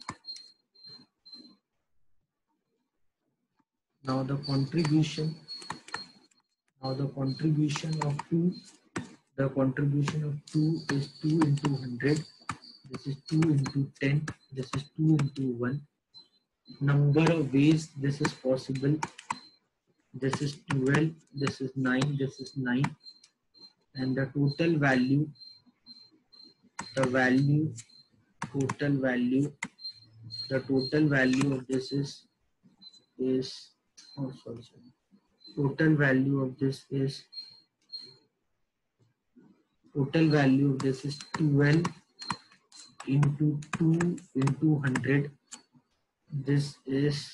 Now the contribution. Now the contribution of two. The contribution of two is two into one hundred. This is two into ten. This is two into one. Number of ways this is possible. This is twelve. This is nine. This is nine. And the total value. The value. Total value. The total value of this is is oh sorry sorry. Total value of this is total value of this is twelve into two into one hundred. This is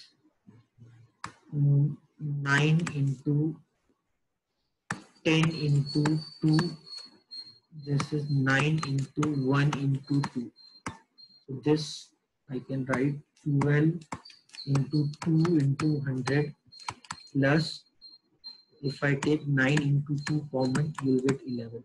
nine into ten into two. This is nine into one into two. So this I can write twelve into two into one hundred plus, if I take nine into two common, you'll get eleven.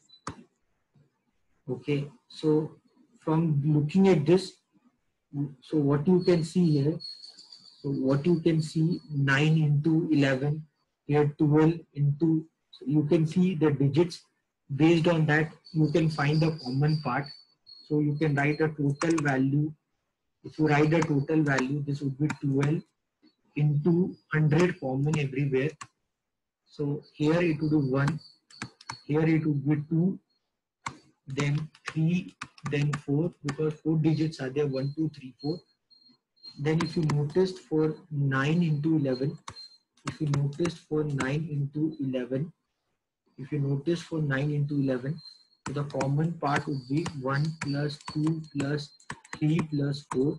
Okay, so from looking at this, so what you can see here, so what you can see, nine into eleven, here twelve into, so you can see the digits. Based on that, you can find the common part. So you can write a total value. If you write the total value, this would be twelve into one hundred common everywhere. So here it would be one, here it would be two, then three, then four, because four digits are there, one, two, three, four. Then if you noticed for nine into eleven, if you noticed for nine into eleven, if you notice for nine into eleven, so the common part would be one plus two plus three plus four.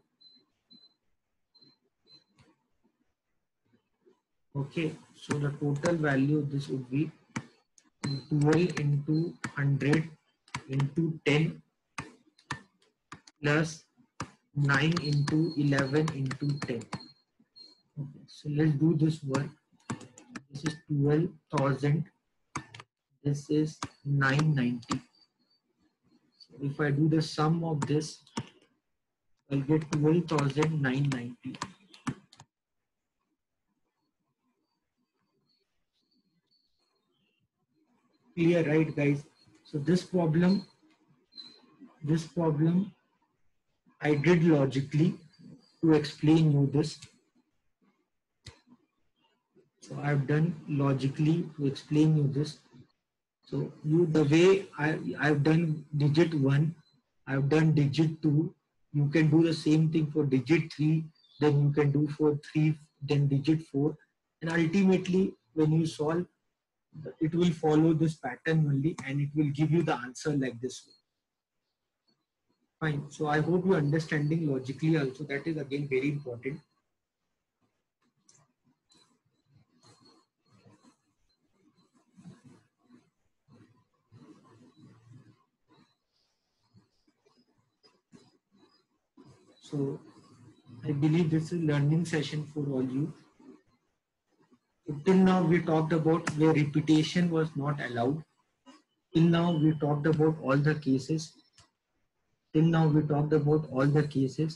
Okay, so the total value of this would be twelve into one hundred into ten plus nine into eleven into ten. Okay, so let's do this work. This is twelve thousand. This is nine ninety. So if I do the sum of this, I'll get twelve thousand nine hundred ninety. Clear, right, guys? So this problem, this problem, I did logically to explain you this. So I've done logically to explain you this. So you, the way I, I've done digit one, I've done digit two, you can do the same thing for digit three, then you can do for three, then digit four. And ultimately, when you solve, it will follow this pattern only and it will give you the answer like this way. Fine. So I hope you're understanding logically also. That is again very important. So I believe this is learning session for all you. So till now we talked about where repetition was not allowed. Till now we talked about all the cases. Till now we talked about all the cases.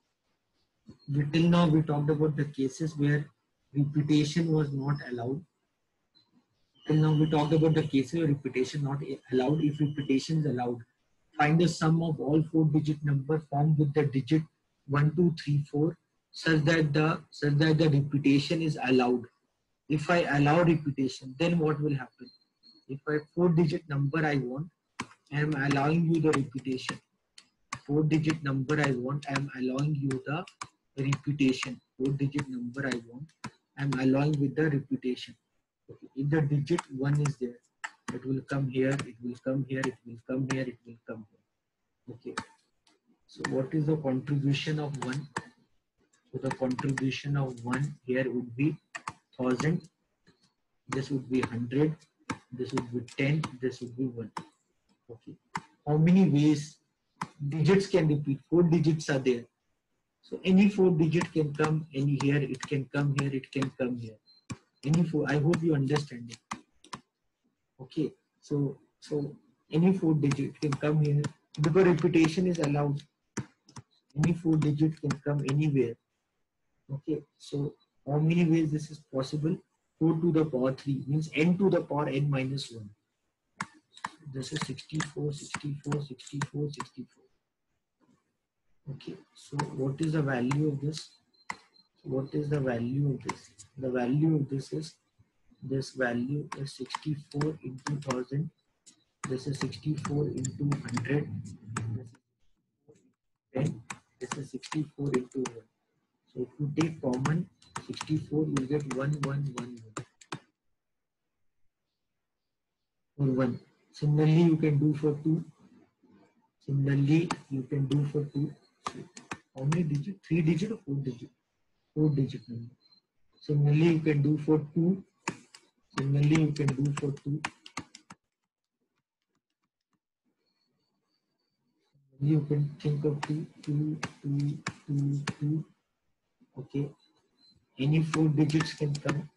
We, till now we talked about the cases where repetition was not allowed. Till now we talked about the cases where repetition not allowed. If repetition is allowed, find the sum of all four-digit number formed with the digit one, two, three, four, such that the such that the repetition is allowed. If I allow repetition, then what will happen? If I four-digit number I want, I am allowing you the repetition. Four-digit number I want, I am allowing you the repetition. Four-digit number I want, I am allowing with the repetition. Okay. If the digit one is there, it will come here, it will come here, it will come here, it will come here. Okay. So what is the contribution of one? So the contribution of one here would be thousand. This would be hundred. This would be ten. This would be one. Okay. How many ways digits can repeat? Four digits are there. So any four digit can come any here. It can come here. It can come here. Any four. I hope you understand it. Okay. So so any four digit can come here because repetition is allowed. Any four digit can come anywhere. Okay. So how many ways this is possible? four to the power three means n to the power n minus one. This is sixty-four, sixty-four, sixty-four, sixty-four. Okay, so what is the value of this? What is the value of this? The value of this is, this value is sixty-four into one thousand. This is sixty-four into one hundred. This is ten. This is sixty-four into one. So if you take common sixty-four, you will get one, one, one, one. For one. Similarly, you can do for two. Similarly, you can do for two. So how many digit? Three digit or four digit? Four digit number. Similarly, you can do for two. Similarly, you can do for two. You can think of two, two, two, two, two. Okay. Any four digits can come.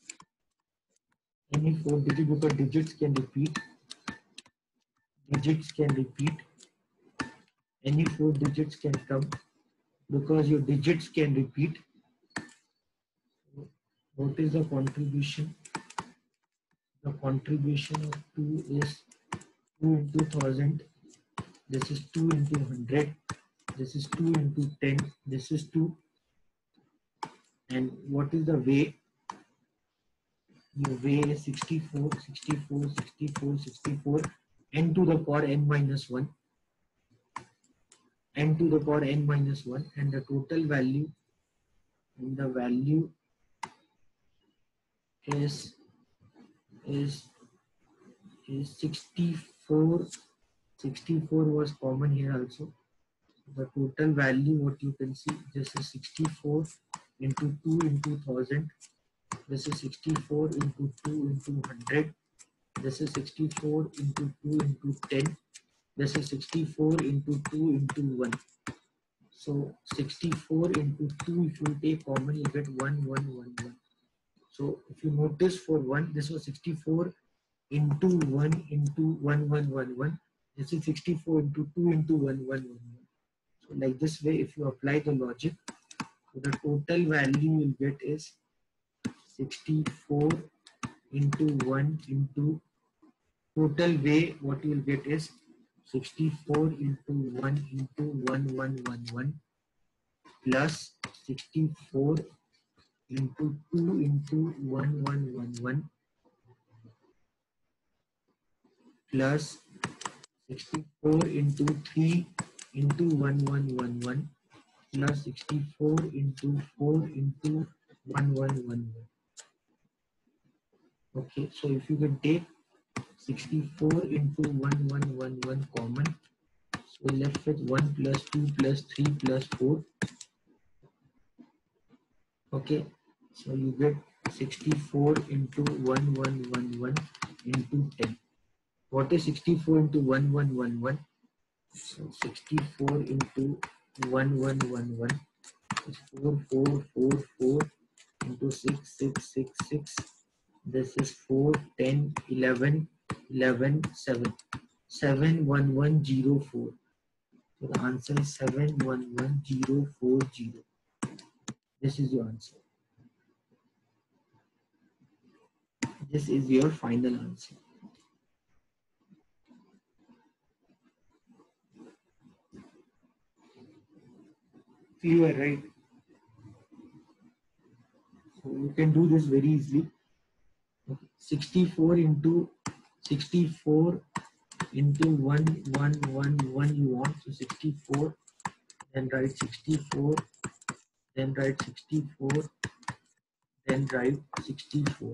Any four digits because digits can repeat. Digits can repeat. Any four digits can come because your digits can repeat. What is the contribution? The contribution of two is two into one thousand. This is two into one hundred. This is two into ten. This is two. And what is the way? Your way is sixty-four, sixty-four, sixty-four, sixty-four, n to the power n minus one. N to the power n minus one. And the total value, and the value is, is, is sixty-four. sixty-four was common here also. The total value, what you can see, this is sixty-four into two into one thousand. This is sixty-four into two into one hundred. This is sixty-four into two into ten. This is sixty-four into two into one. So sixty-four into two, if you take common, you get one, one, one, one. So if you notice for one, this was sixty-four into one into one, one, one, one. This is sixty-four into two into one, one, one, one. So like this way, if you apply the logic, so the total value you will get is sixty-four into one into, total way what you will get is sixty-four into one into one, one, one, one plus sixty-four into two into one, one, one, one plus sixty-four into three into one, one, one, one plus sixty-four into four into one, one, one, one. Okay, so if you can take sixty-four into one, one, one, one common, so left with one plus two plus three plus four. Okay, so you get sixty-four into one, one, one, one into ten. What is sixty-four into one, one, one, one? So sixty-four into one one one one is four four four four into six six six six. This is four ten eleven eleven seven seven one one zero four. So the answer is seven one one zero four zero. This is your answer. This is your final answer. Clear, right? So you can do this very easily. sixty-four into sixty-four into one one one one you want. So sixty-four, then write sixty-four, then write sixty-four, then write sixty-four.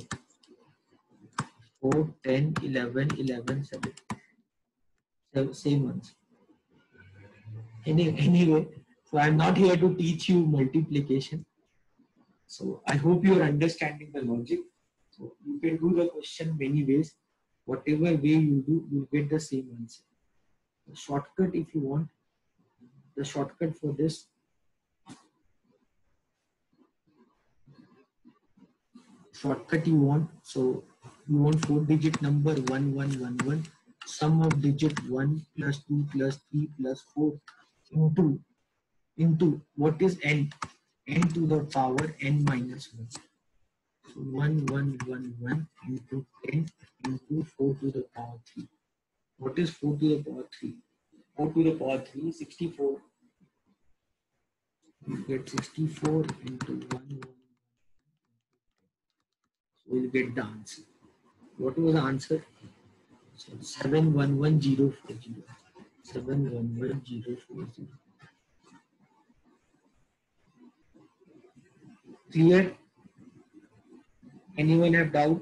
four, ten, eleven, eleven, seven. So same ones. Any, anyway, so I'm not here to teach you multiplication. So I hope you're understanding the logic. So you can do the question many ways. Whatever way you do, you'll get the same answer. The shortcut, if you want, the shortcut for this, shortcut you want. So you want four digit number one one one one. Sum of digit one plus two plus three plus four into into what is n? N to the power n minus one. So one one one one into ten into four to the power three. What is four to the power three? four to the power three is sixty-four. You get sixty-four into one. So we'll get the answer. What was the answer? So seven one one zero four zero. seven one one zero four zero. Clear? Anyone have doubt?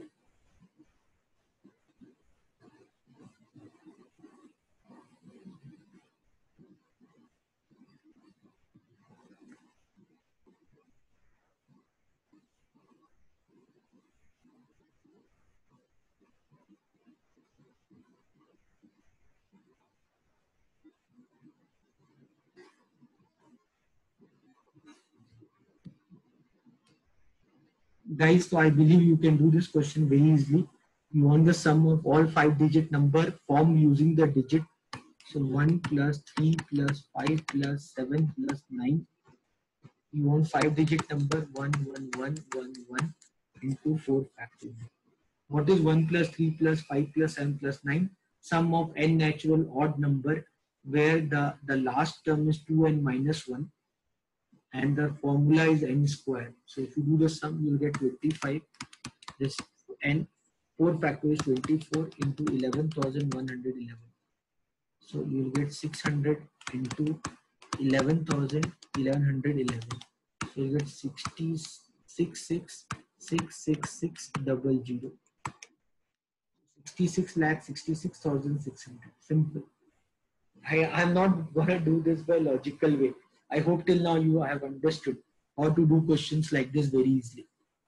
Guys, so I believe you can do this question very easily. You want the sum of all five digit number formed using the digit. So one plus three plus five plus seven plus nine. You want five digit number one one one one one into four factorial. What is one plus three plus five plus seven plus nine? Sum of n natural odd number where the, the last term is two n minus one and the formula is n square. So if you do the sum, you will get twenty-five. This n four factor is twenty-four into eleven thousand one hundred eleven. So you will get six hundred into eleven thousand eleven eleven. So you get sixty-six six six six six double zero. sixty-six lakh sixty-six thousand six hundred. Simple. I am not gonna do this by logical way. I hope till now you have understood how to do questions like this very easily.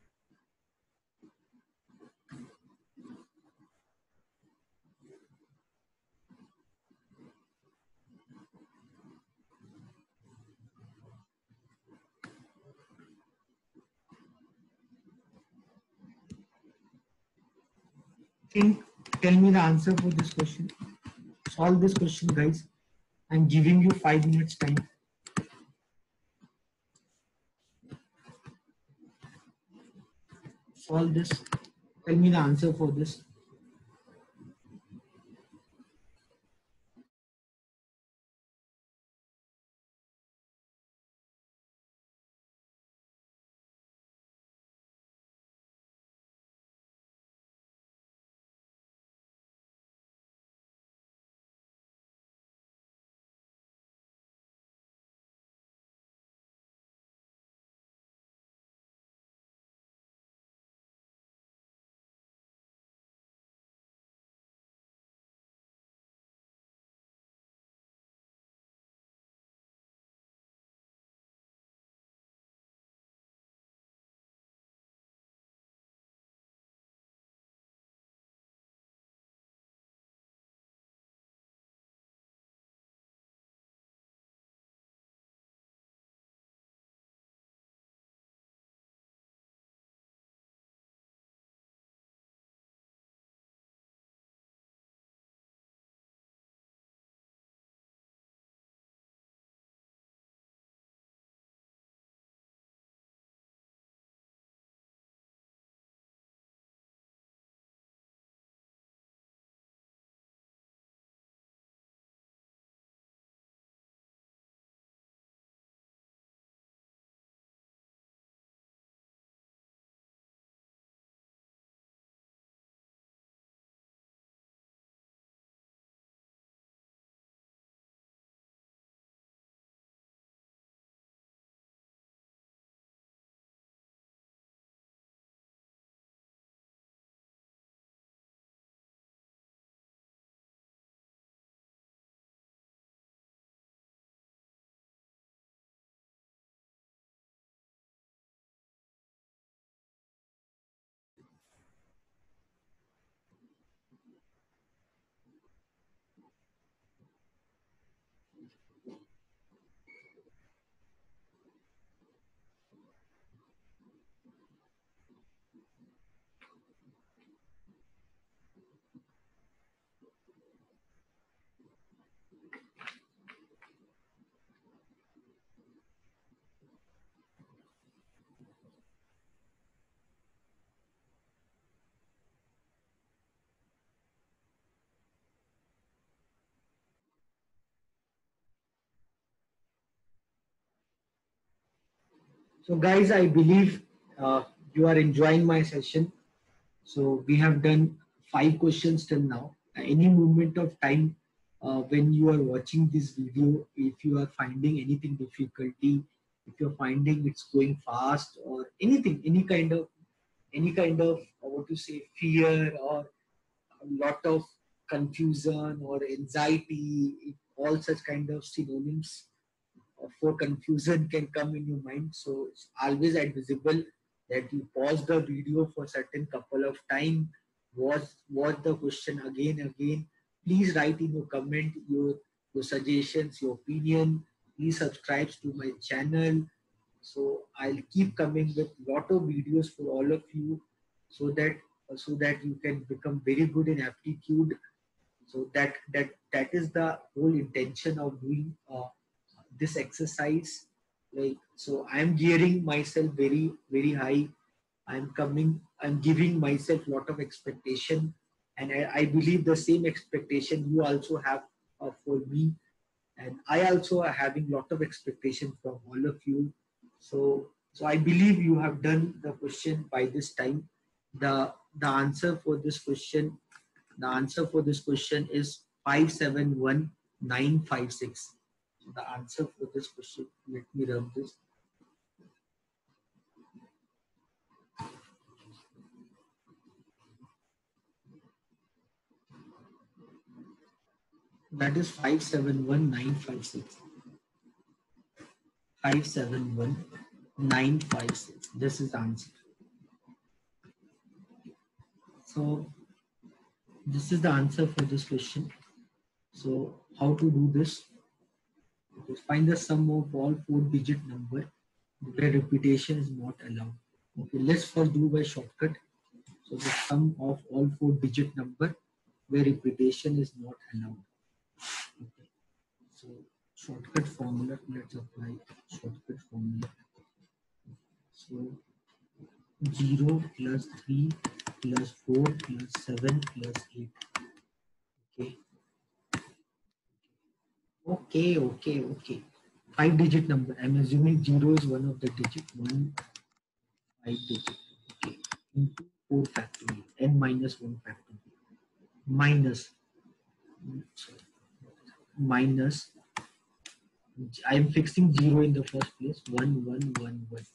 Think, tell me the answer for this question. Solve this question, guys. I'm giving you five minutes time. Solve this. Tell me the answer for this. So guys, I believe uh, you are enjoying my session. So we have done five questions till now. Any moment of time uh, when you are watching this video, if you are finding anything difficulty, if you're finding it's going fast or anything, any kind of, any kind of, uh, what to say, fear or a lot of confusion or anxiety, all such kind of synonyms for confusion can come in your mind. So it's always advisable that you pause the video for certain couple of time, watch watch the question again again. Please write in your comment your your suggestions, your opinion. Please subscribe to my channel. So I'll keep coming with lot of videos for all of you, so that so that you can become very good in aptitude. So that that that is the whole intention of doing uh, this exercise. Like, so I'm gearing myself very very high. I'm coming, I'm giving myself lot of expectation, and I, I believe the same expectation you also have uh, for me, and I also are having lot of expectation from all of you. So so I believe you have done the question by this time. The the answer for this question, the answer for this question is five seven one nine five six. So the answer for this question, let me rub this. That is five seven one nine five six. five seven one nine five six. This is the answer. So this is the answer for this question. So how to do this? Okay, find the sum of all four digit number where repetition is not allowed. Okay, let's first do by shortcut. So the sum of all four digit number where repetition is not allowed. Okay. So shortcut formula, let's apply shortcut formula. So zero plus three plus four plus seven plus eight. Okay. Okay, okay, okay. Five digit number. I'm assuming zero is one of the digit. One five digit. Okay. Into four factorial. N minus one factorial. Minus. Sorry. Minus. I'm fixing zero in the first place. One, one, one, one.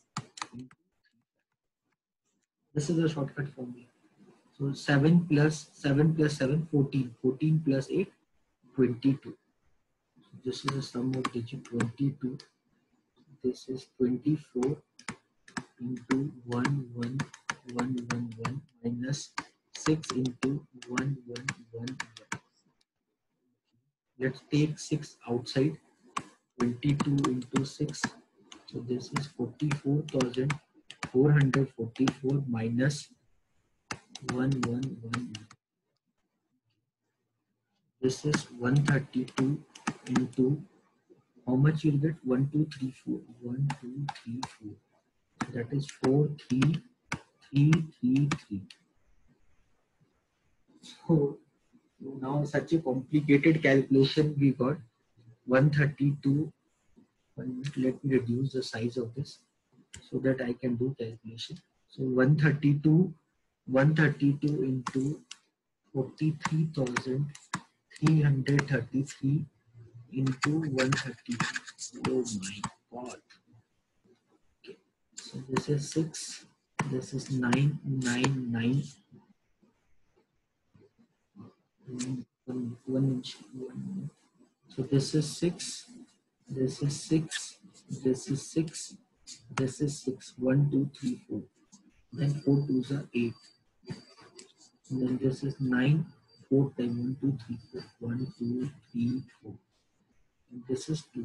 This is the shortcut formula. So seven plus seven plus seven, fourteen. fourteen plus eight, twenty-two. So this is the sum of digit twenty-two. This is twenty-four into one, one, one, one, one minus six into one, one, one, one. Let's take six outside. twenty-two into six. So this is forty-four thousand four hundred forty-four minus one, one, one. This is one hundred thirty-two into how much you'll get? one, two, three, four. one, two, three, four. That is four, three, three, three, three. So now such a complicated calculation we got. one hundred thirty-two. One minute, let me reduce the size of this so that I can do calculation. So one hundred thirty-two, one hundred thirty-two into forty-three thousand three hundred thirty-three into one hundred thirty-two. Oh my god. Okay. So this is six. This is nine, nine, nine. One, one, one inch. One. So this is six. This is six. This is six. This is six. One, two, three, four. Then four twos are eight. And then this is nine. Four times one, two, three, four. One, two, three, four. And this is two.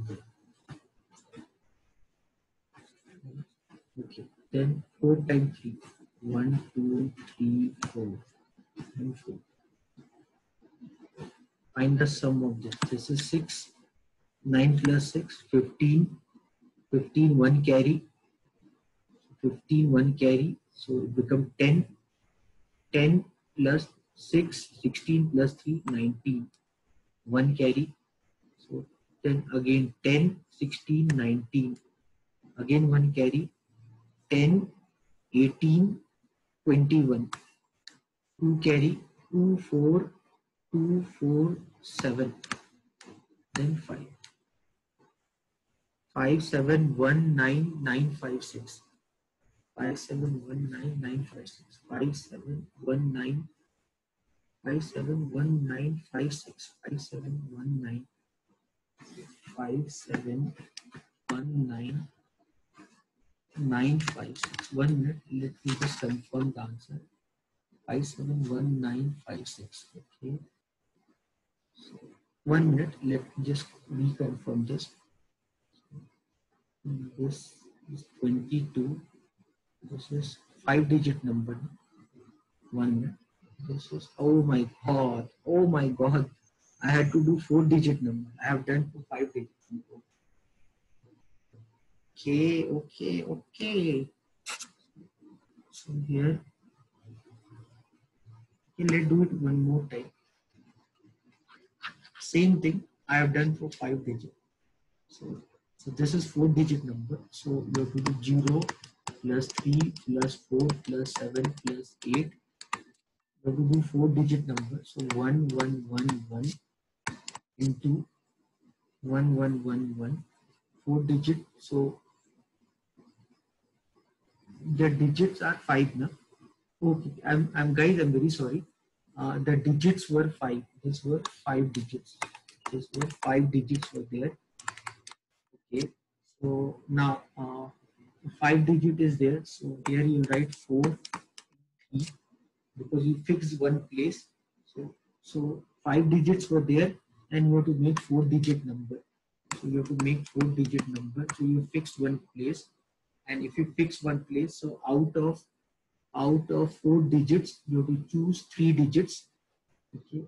Okay. Then four times three. One, two, three, four. And four. Find the sum of this. This is six. nine plus six, fifteen. fifteen, one carry. fifteen, one carry. So it becomes ten. ten plus six, sixteen plus three, nineteen. one carry. So then again ten, sixteen, nineteen. Again one carry. ten, eighteen, twenty-one. two carry, two, four, two, four, seven. Then five. five, seven, one, nine, nine, five, six. five, seven, one, nine, nine, five, six. five, seven, one, nine, five, seven, one, nine, five, six. five, seven, one, nine, five, seven, one, nine, nine, five, six. One minute, let me just confirm the answer. five, seven, one, nine, five, six. Okay. So, one minute, let me just reconfirm this. This is twenty-two. This is five digit number. One minute. This is, oh my god, oh my god. I had to do four digit number. I have done for five digit number. Okay, okay, okay. So here, okay, let's do it one more time. Same thing I have done for five digit. So, so this is four digit number. So you have to do zero plus three plus four plus seven plus eight. You have to do four digit number. So one, one, one, one into one, one, one, one. Four digit. So the digits are five now. Okay, I'm, I'm guys, I'm very sorry. Uh, the digits were five. These were five digits. These were five digits were there. Okay, so now uh, five digit is there. So here you write four, three, because you fixed one place. So so five digits were there, and you have to make four digit number. So you have to make four digit number. So you fixed one place, and if you fix one place, so out of out of four digits, you have to choose three digits. Okay.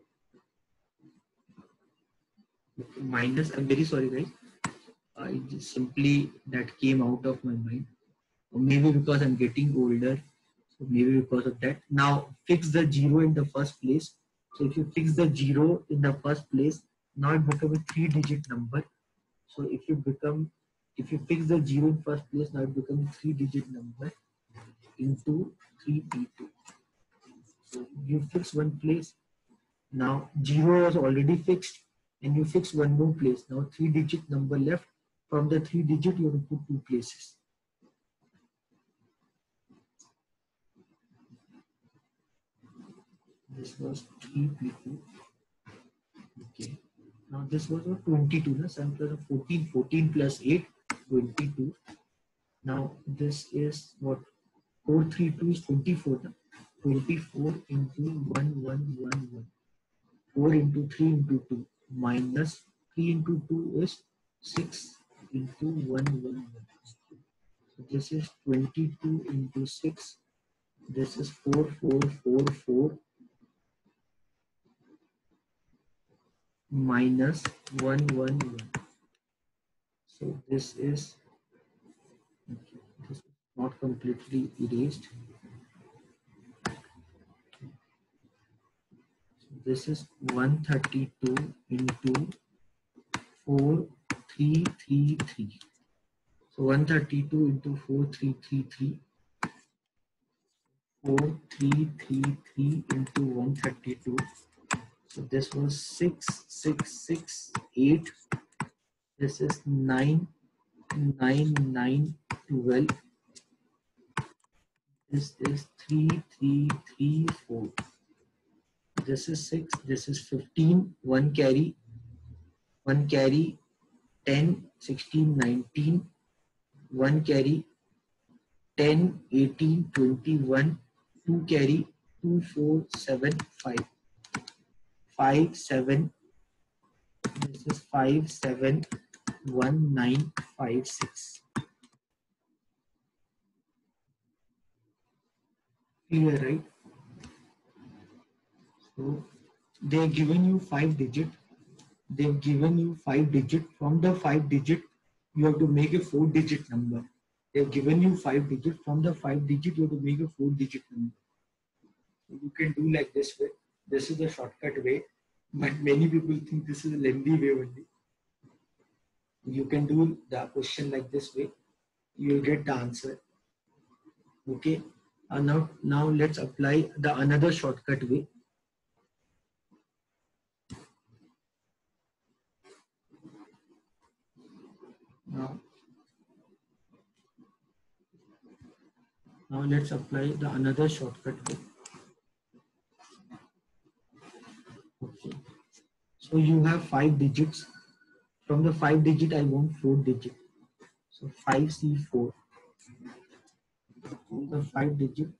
Okay. Minus. I'm very sorry, guys. Uh, it just simply that came out of my mind. Or maybe because I'm getting older. So maybe because of that. Now fix the zero in the first place. So if you fix the zero in the first place, now it becomes a three digit number. So if you become, if you fix the zero in first place, now it becomes three digit number into three P two. So you fix one place. Now zero was already fixed, and you fix one more place. Now three digit number left. From the three digit, you have to put two places. This was three P two. Okay. Now this was a twenty-two. Na? seven plus fourteen. fourteen plus eight. twenty-two. Now this is what? four thirty-two is twenty-four. Na? twenty-four into one, one, one, one. four into three into two. Minus three into two is six into one, one, one. So this is twenty-two into six. This is four, four, four, four. Minus one, one, one. So this is, okay, this is not completely erased. So this is one thirty-two into four, three, three, three. So one thirty-two into four, three, three, three. four, three, three, three into one thirty-two. So this was six, six, six, eight. This is nine, nine, nine, twelve. This is three, three, three, four. This is six. This is fifteen. One carry. One carry. ten, sixteen, nineteen. One carry. ten, eighteen, twenty-one. Two carry. two, four, seven, five. five, seven. This is five, seven, one, nine, five, six. Clear, right? So they've given you five digit. They've given you five digit. From the five digit, you have to make a four digit number. They've given you five digit. From the five digit, you have to make a four digit number. So you can do like this way. This is the shortcut way. But many people think this is a lengthy way only. You can do the question like this way. You'll get the answer. Okay. Uh, now, now let's apply the another shortcut way. Now, now let's apply the another shortcut way. Okay. So you have five digits. From the five digit, I want four digit. So five C four. From the five digit,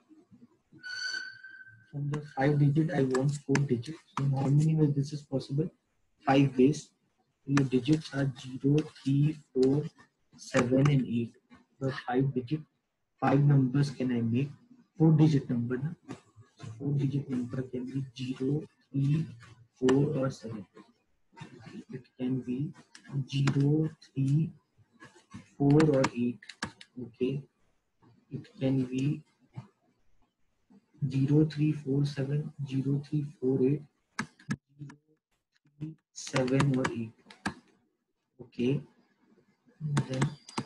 from the five digit, I want four digit. So how many ways this is possible? Five ways. Your digits are zero, three, four, seven, and eight. The five digit, five numbers can I make? Four digit number. Na? Four digit number can be zero, three, four, or seven. It can be zero, three, four, or eight. Okay. It can be zero, three, four, seven, zero, three, four, eight, zero, three, seven, or eight. Okay. Then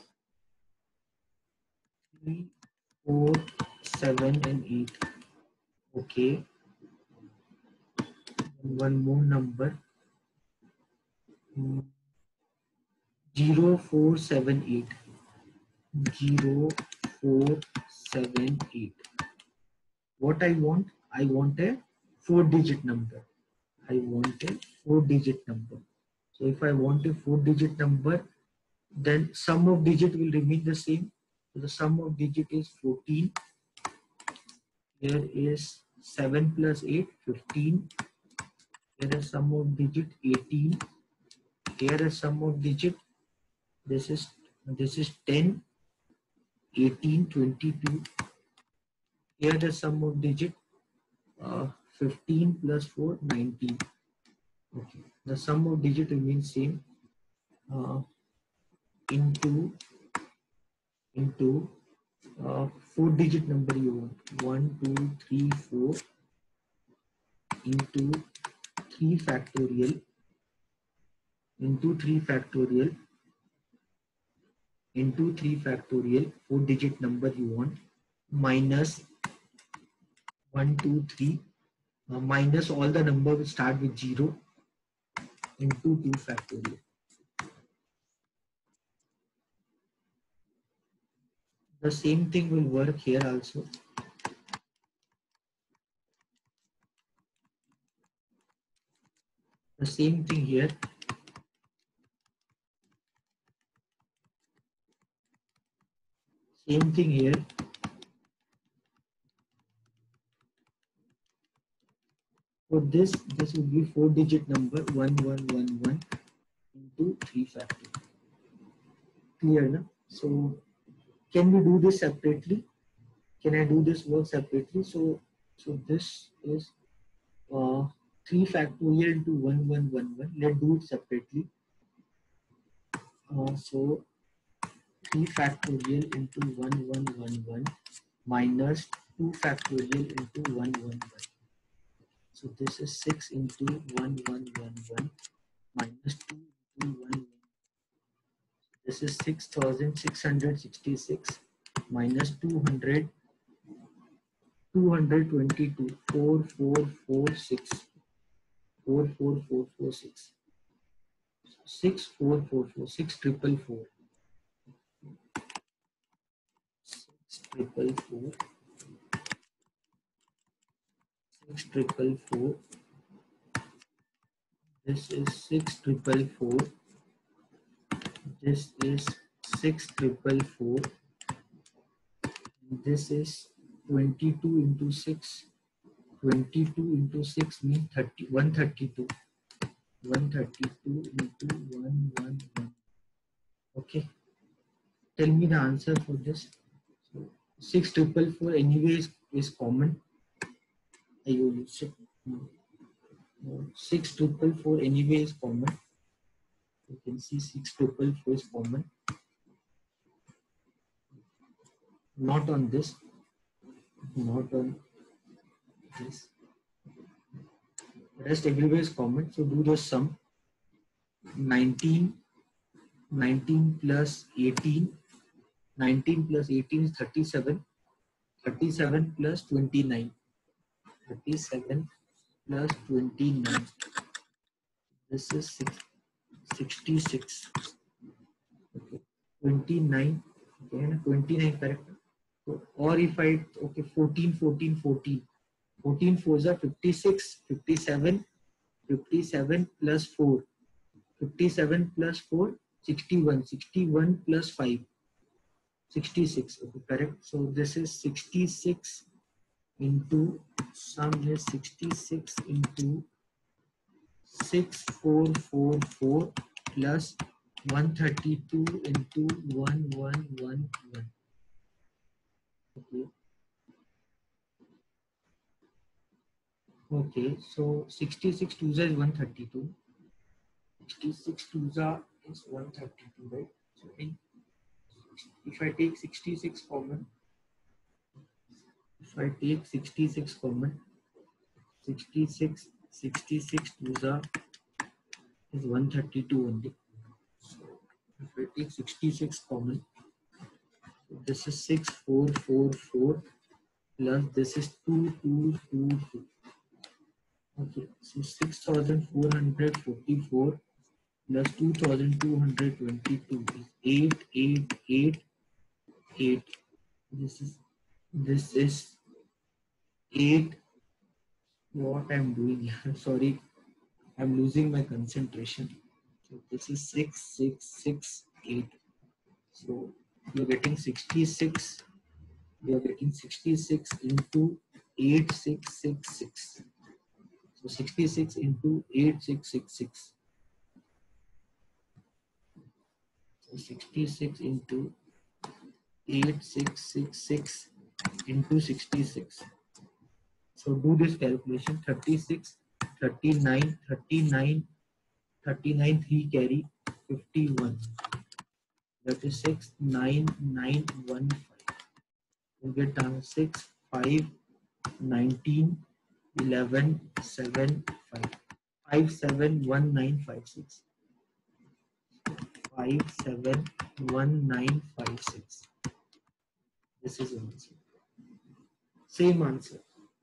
three, four, seven, and eight. Okay. One more number. Zero, four, seven, eight. Zero, four, seven, eight. What I want? I want a four digit number. I want a four digit number. So if I want a four digit number, then sum of digit will remain the same. So the sum of digit is fourteen. Here is seven plus eight, fifteen. Here is sum of digit eighteen. Here is sum of digit. This is this is ten, eighteen, twenty-two. Here the sum of digit uh, fifteen plus four, nineteen. Okay. The sum of digit remains same. Uh, into into uh, four digit number you want. one, two, three, four into three factorial into three factorial into three factorial, four digit number you want, minus one, two, three, uh, minus all the number will start with zero into two factorial. The same thing will work here also. The same thing here. Same thing here. For this, this will be four digit number one one one one into three factorial. Clear, no? So can we do this separately? Can I do this work separately? So so this is uh, three factorial into one one one one. Let's do it separately. Uh, so three factorial into one one one one minus two factorial into one one one. So this is six into one one one one minus two into one one. This is six thousand six hundred sixty-six minus two hundred, two hundred twenty-two, four four four six, four four four four six, six four four four, six triple four, six triple four, six triple four. This is six triple four. This is six triple four. This is twenty-two into six. twenty-two into six means thirty, one thirty-two. one thirty-two into one hundred eleven. Okay. Tell me the answer for this. So six triple four anyway is, is common. I use it. six triple four anyway is common. You can see six triple four is common. Not on this. Not on this. Rest everywhere is common. So do the sum. nineteen, nineteen plus eighteen. nineteen plus eighteen is thirty-seven. thirty-seven plus twenty-nine. thirty-seven plus twenty-nine. This is six, sixty-six. Okay. twenty-nine. Okay, twenty-nine correct. So, or if I, okay, fourteen, fourteen, fourteen. fourteen fours are fifty-six, fifty-seven, fifty-seven plus four. fifty-seven plus four, sixty-one. sixty-one plus five. sixty-six. Okay, correct. So this is sixty-six into, sum is sixty-six into six four four four plus one thirty-two into one one one one. Okay. Okay, so sixty-six twos is one thirty-two. sixty-six twos is one thirty-two, right? So in, if I take sixty-six common, if I take sixty-six common, sixty-six, sixty-six twos is one thirty-two only. So if I take sixty-six common, this is six four four four plus this is two two two two. Okay, so six thousand four hundred forty-four plus two thousand two hundred twenty-two is eight eight eight eight. This is this is eight. What I'm doing here? Sorry, I'm losing my concentration. So this is six six six eight. So you're getting sixty-six. You're getting sixty-six into eight six six six. So sixty-six into eight six six six. So sixty-six into eight six six six into sixty-six. So do this calculation. thirty-six, thirty-nine, thirty-nine, thirty-nine, three carry, fifty-one. That is six nine nine one five. You get down six five nineteen eleven seven five. five seven one nine five six. five seven one nine five six. This is the answer. Same answer.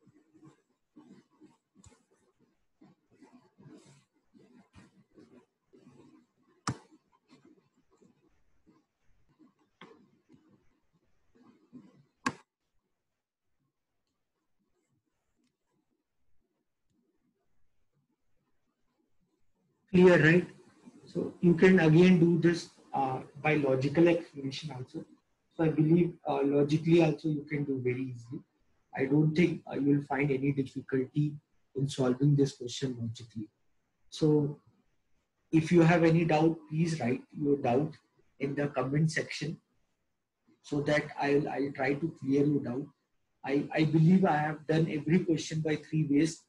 Clear, right? So you can again do this uh, by logical explanation also. So I believe uh, logically also you can do very easily. I don't think uh, you will find any difficulty in solving this question logically. So if you have any doubt, please write your doubt in the comment section so that I'll, I'll try to clear your doubt. I, I believe I have done every question by three ways.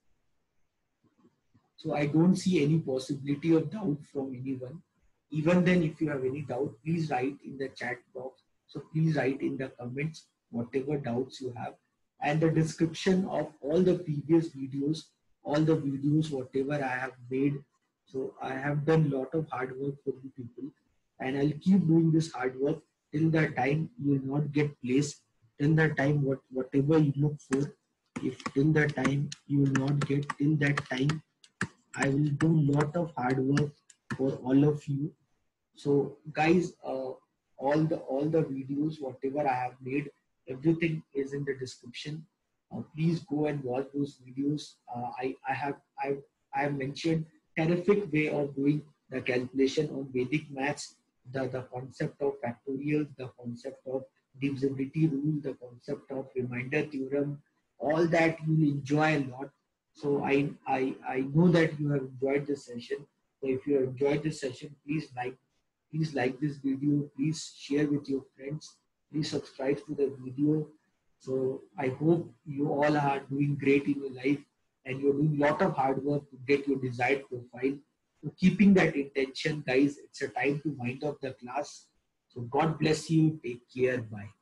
So I don't see any possibility of doubt from anyone. Even then, if you have any doubt, please write in the chat box. So please write in the comments whatever doubts you have. And the description of all the previous videos, all the videos, whatever I have made. So I have done a lot of hard work for you people. And I'll keep doing this hard work till the time you will not get placed. Till the time what whatever you look for, if till the time you will not get, till that time I will do lot of hard work for all of you. So guys, uh, all the all the videos, whatever I have made, everything is in the description. Uh, please go and watch those videos. Uh, I I have I I have mentioned terrific way of doing the calculation on Vedic maths, the the concept of factorial, the concept of divisibility rule, the concept of remainder theorem. All that you will enjoy a lot. So I, I, I know that you have enjoyed this session. So if you have enjoyed this session, please like, please like this video, please share with your friends, please subscribe to the video. So I hope you all are doing great in your life and you're doing a lot of hard work to get your desired profile. So keeping that intention, guys, it's a time to wind up the class. So God bless you. Take care. Bye.